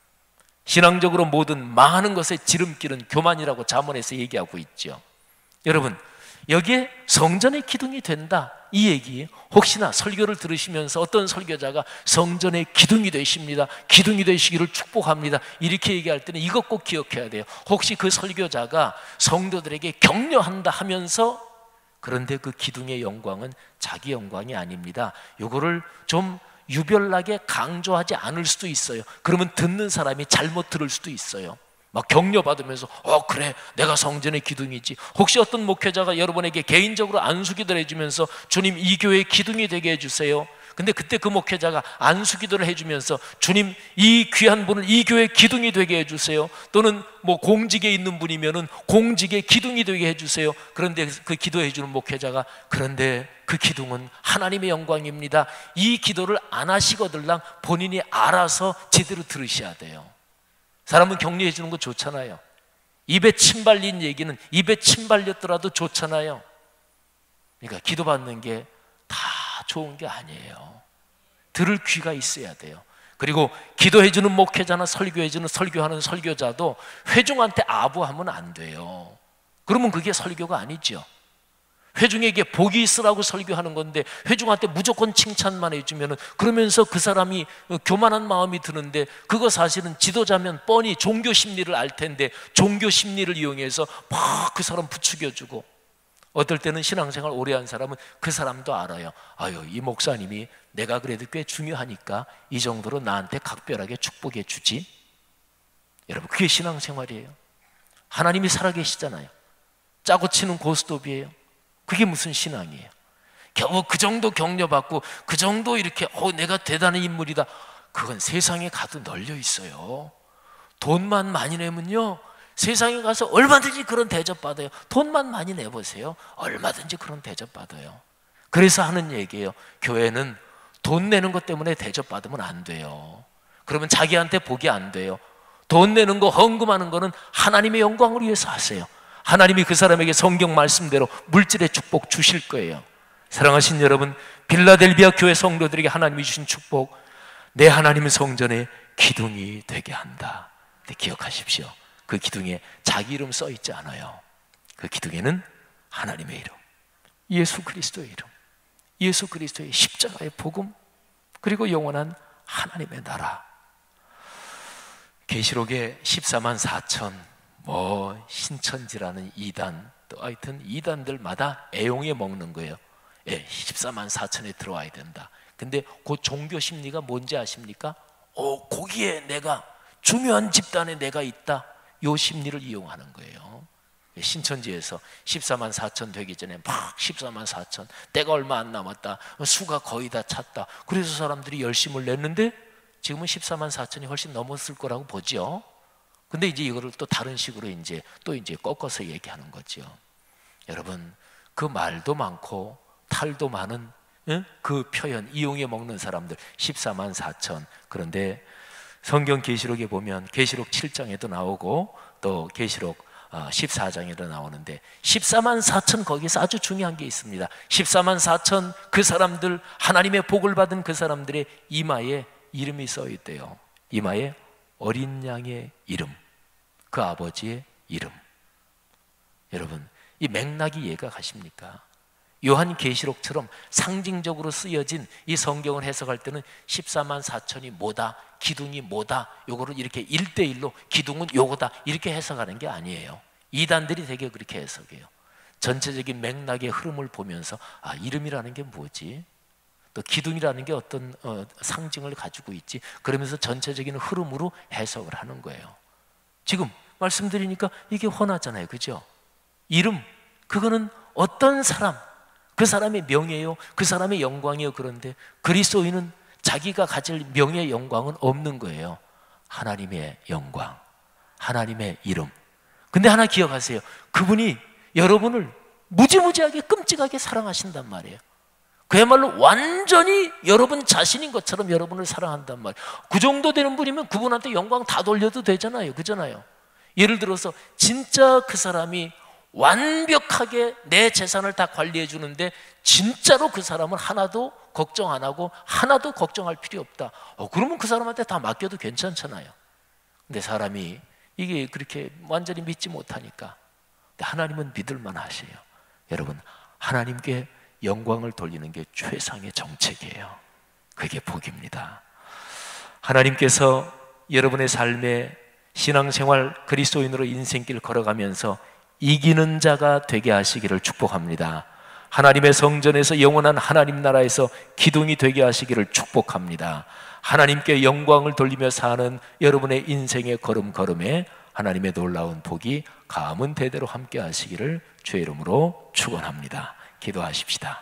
신앙적으로 모든 많은 것의 지름길은 교만이라고 잠언에서 얘기하고 있죠. 여러분, 여기에 성전의 기둥이 된다, 이 얘기, 혹시나 설교를 들으시면서 어떤 설교자가 성전의 기둥이 되십니다, 기둥이 되시기를 축복합니다, 이렇게 얘기할 때는 이것 꼭 기억해야 돼요. 혹시 그 설교자가 성도들에게 격려한다 하면서, 그런데 그 기둥의 영광은 자기 영광이 아닙니다, 요거를 좀 유별나게 강조하지 않을 수도 있어요. 그러면 듣는 사람이 잘못 들을 수도 있어요. 막 격려받으면서 어 그래 내가 성전의 기둥이지. 혹시 어떤 목회자가 여러분에게 개인적으로 안수기도를 해주면서 주님 이 교회의 기둥이 되게 해주세요, 근데 그때 그 목회자가 안수기도를 해주면서 주님 이 귀한 분을 이 교회의 기둥이 되게 해주세요, 또는 뭐 공직에 있는 분이면은 공직의 기둥이 되게 해주세요. 그런데 그 기도해 주는 목회자가 그런데 그 기둥은 하나님의 영광입니다, 이 기도를 안 하시거들랑 본인이 알아서 제대로 들으셔야 돼요. 사람은 격려해 주는 거 좋잖아요. 입에 침 발린 얘기는 입에 침 발렸더라도 좋잖아요. 그러니까 기도받는 게 다 좋은 게 아니에요. 들을 귀가 있어야 돼요. 그리고 기도해 주는 목회자나 설교해 주는 설교하는 설교자도 회중한테 아부하면 안 돼요. 그러면 그게 설교가 아니죠. 회중에게 복이 있으라고 설교하는 건데 회중한테 무조건 칭찬만 해주면 그러면서 그 사람이 교만한 마음이 드는데, 그거 사실은 지도자면 뻔히 종교 심리를 알 텐데 종교 심리를 이용해서 막 그 사람 부추겨주고, 어떨 때는 신앙생활 오래 한 사람은 그 사람도 알아요. 아유, 이 목사님이 내가 그래도 꽤 중요하니까 이 정도로 나한테 각별하게 축복해 주지. 여러분, 그게 신앙생활이에요. 하나님이 살아계시잖아요. 짜고 치는 고스톱이에요. 그게 무슨 신앙이에요? 겨우 그 정도 격려받고 그 정도 이렇게 어 내가 대단한 인물이다, 그건 세상에 가도 널려 있어요. 돈만 많이 내면요 세상에 가서 얼마든지 그런 대접받아요. 돈만 많이 내보세요, 얼마든지 그런 대접받아요. 그래서 하는 얘기예요. 교회는 돈 내는 것 때문에 대접받으면 안 돼요. 그러면 자기한테 복이 안 돼요. 돈 내는 거, 헌금하는 거는 하나님의 영광을 위해서 하세요. 하나님이 그 사람에게 성경 말씀대로 물질의 축복 주실 거예요. 사랑하신 여러분, 빌라델비아 교회 성도들에게 하나님이 주신 축복, 내 하나님의 성전에 기둥이 되게 한다. 근데 기억하십시오. 그 기둥에 자기 이름 써 있지 않아요. 그 기둥에는 하나님의 이름, 예수 그리스도의 이름, 예수 그리스도의 십자가의 복음, 그리고 영원한 하나님의 나라. 계시록에 십사만 사천, 뭐 신천지라는 이단, 또 하여튼 이단들마다 애용해 먹는 거예요. 예, 십사만 사천에 들어와야 된다. 근데 그 종교 심리가 뭔지 아십니까? 어, 거기에 내가 중요한 집단에 내가 있다, 요 심리를 이용하는 거예요. 신천지에서 십사만 사천 되기 전에 막 십사만 사천, 때가 얼마 안 남았다, 수가 거의 다 찼다, 그래서 사람들이 열심을 냈는데 지금은 십사만 사천이 훨씬 넘었을 거라고 보죠. 근데 이제 이거를 또 다른 식으로 이제 또 이제 꺾어서 얘기하는 거죠. 여러분, 그 말도 많고 탈도 많은 응? 그 표현 이용해 먹는 사람들 십사만 사천. 그런데 성경 계시록에 보면 계시록 칠 장에도 나오고 또 계시록 십사 장에도 나오는데 십사만 사천, 거기서 아주 중요한 게 있습니다. 십사만 사천, 그 사람들, 하나님의 복을 받은 그 사람들의 이마에 이름이 써 있대요. 이마에 어린 양의 이름, 그 아버지의 이름. 여러분, 이 맥락이 이해가 가십니까? 요한계시록처럼 상징적으로 쓰여진 이 성경을 해석할 때는 십사만 사천이 뭐다, 기둥이 뭐다, 요거를 이렇게 일대일로 기둥은 요거다 이렇게 해석하는 게 아니에요. 이단들이 되게 그렇게 해석해요. 전체적인 맥락의 흐름을 보면서 아, 이름이라는 게 뭐지? 또 기둥이라는 게 어떤 어, 상징을 가지고 있지? 그러면서 전체적인 흐름으로 해석을 하는 거예요. 지금 말씀드리니까 이게 훤하잖아요, 그죠? 이름, 그거는 어떤 사람, 그 사람의 명예요, 그 사람의 영광이요. 그런데 그리스도인은 자기가 가질 명예 영광은 없는 거예요. 하나님의 영광, 하나님의 이름. 근데 하나 기억하세요. 그분이 여러분을 무지무지하게 끔찍하게 사랑하신단 말이에요. 그야말로 완전히 여러분 자신인 것처럼 여러분을 사랑한단 말이에요. 그 정도 되는 분이면 그분한테 영광 다 돌려도 되잖아요, 그잖아요. 예를 들어서 진짜 그 사람이 완벽하게 내 재산을 다 관리해 주는데 진짜로 그 사람은 하나도 걱정 안 하고 하나도 걱정할 필요 없다. 어, 그러면 그 사람한테 다 맡겨도 괜찮잖아요. 근데 사람이 이게 그렇게 완전히 믿지 못하니까. 근데 하나님은 믿을만 하세요. 여러분, 하나님께 영광을 돌리는 게 최상의 정책이에요. 그게 복입니다. 하나님께서 여러분의 삶에 신앙생활 그리스도인으로 인생길 걸어가면서 이기는 자가 되게 하시기를 축복합니다. 하나님의 성전에서 영원한 하나님 나라에서 기둥이 되게 하시기를 축복합니다. 하나님께 영광을 돌리며 사는 여러분의 인생의 걸음걸음에 하나님의 놀라운 복이 가문 대대로 함께 하시기를 주의 이름으로 축원합니다. 기도하십시다.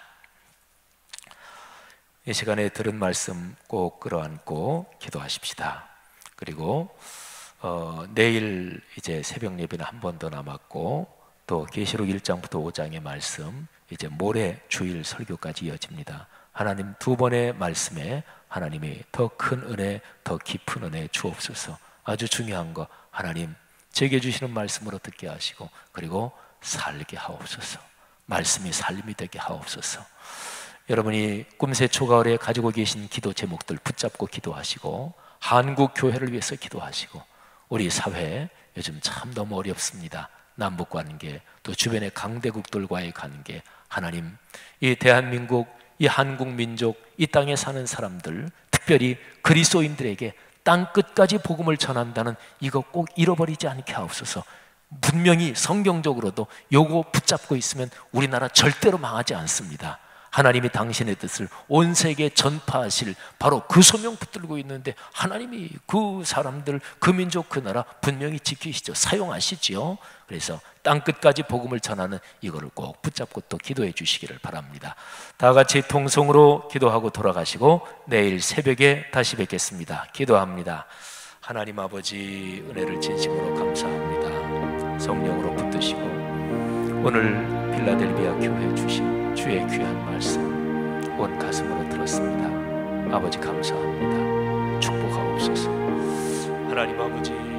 이 시간에 들은 말씀 꼭 끌어안고 기도하십시다. 그리고 어, 내일 이제 새벽 예배는 한 번 더 남았고 또 계시록 일 장부터 오 장의 말씀 이제 모레 주일 설교까지 이어집니다. 하나님 두 번의 말씀에 하나님이 더 큰 은혜, 더 깊은 은혜 주옵소서. 아주 중요한 거 하나님 제게 주시는 말씀으로 듣게 하시고 그리고 살게 하옵소서. 말씀이 살림이 되게 하옵소서. 여러분이 꿈새 초가을에 가지고 계신 기도 제목들 붙잡고 기도하시고 한국 교회를 위해서 기도하시고 우리 사회 요즘 참 너무 어렵습니다. 남북 관계 또 주변의 강대국들과의 관계 하나님 이 대한민국 이 한국 민족 이 땅에 사는 사람들 특별히 그리스도인들에게 땅끝까지 복음을 전한다는 이거 꼭 잃어버리지 않게 하옵소서. 분명히 성경적으로도 요거 붙잡고 있으면 우리나라 절대로 망하지 않습니다. 하나님이 당신의 뜻을 온 세계에 전파하실 바로 그 소명 붙들고 있는데 하나님이 그 사람들, 그 민족, 그 나라 분명히 지키시죠. 사용하시지요. 그래서 땅끝까지 복음을 전하는 이거를 꼭 붙잡고 또 기도해 주시기를 바랍니다. 다 같이 통성으로 기도하고 돌아가시고 내일 새벽에 다시 뵙겠습니다. 기도합니다. 하나님 아버지 은혜를 진심으로 감사합니다. 성령으로 붙드시고 오늘 필라델비아 교회 주신 주의 귀한 말씀 온 가슴으로 들었습니다. 아버지 감사합니다. 축복하옵소서. 하나님 아버지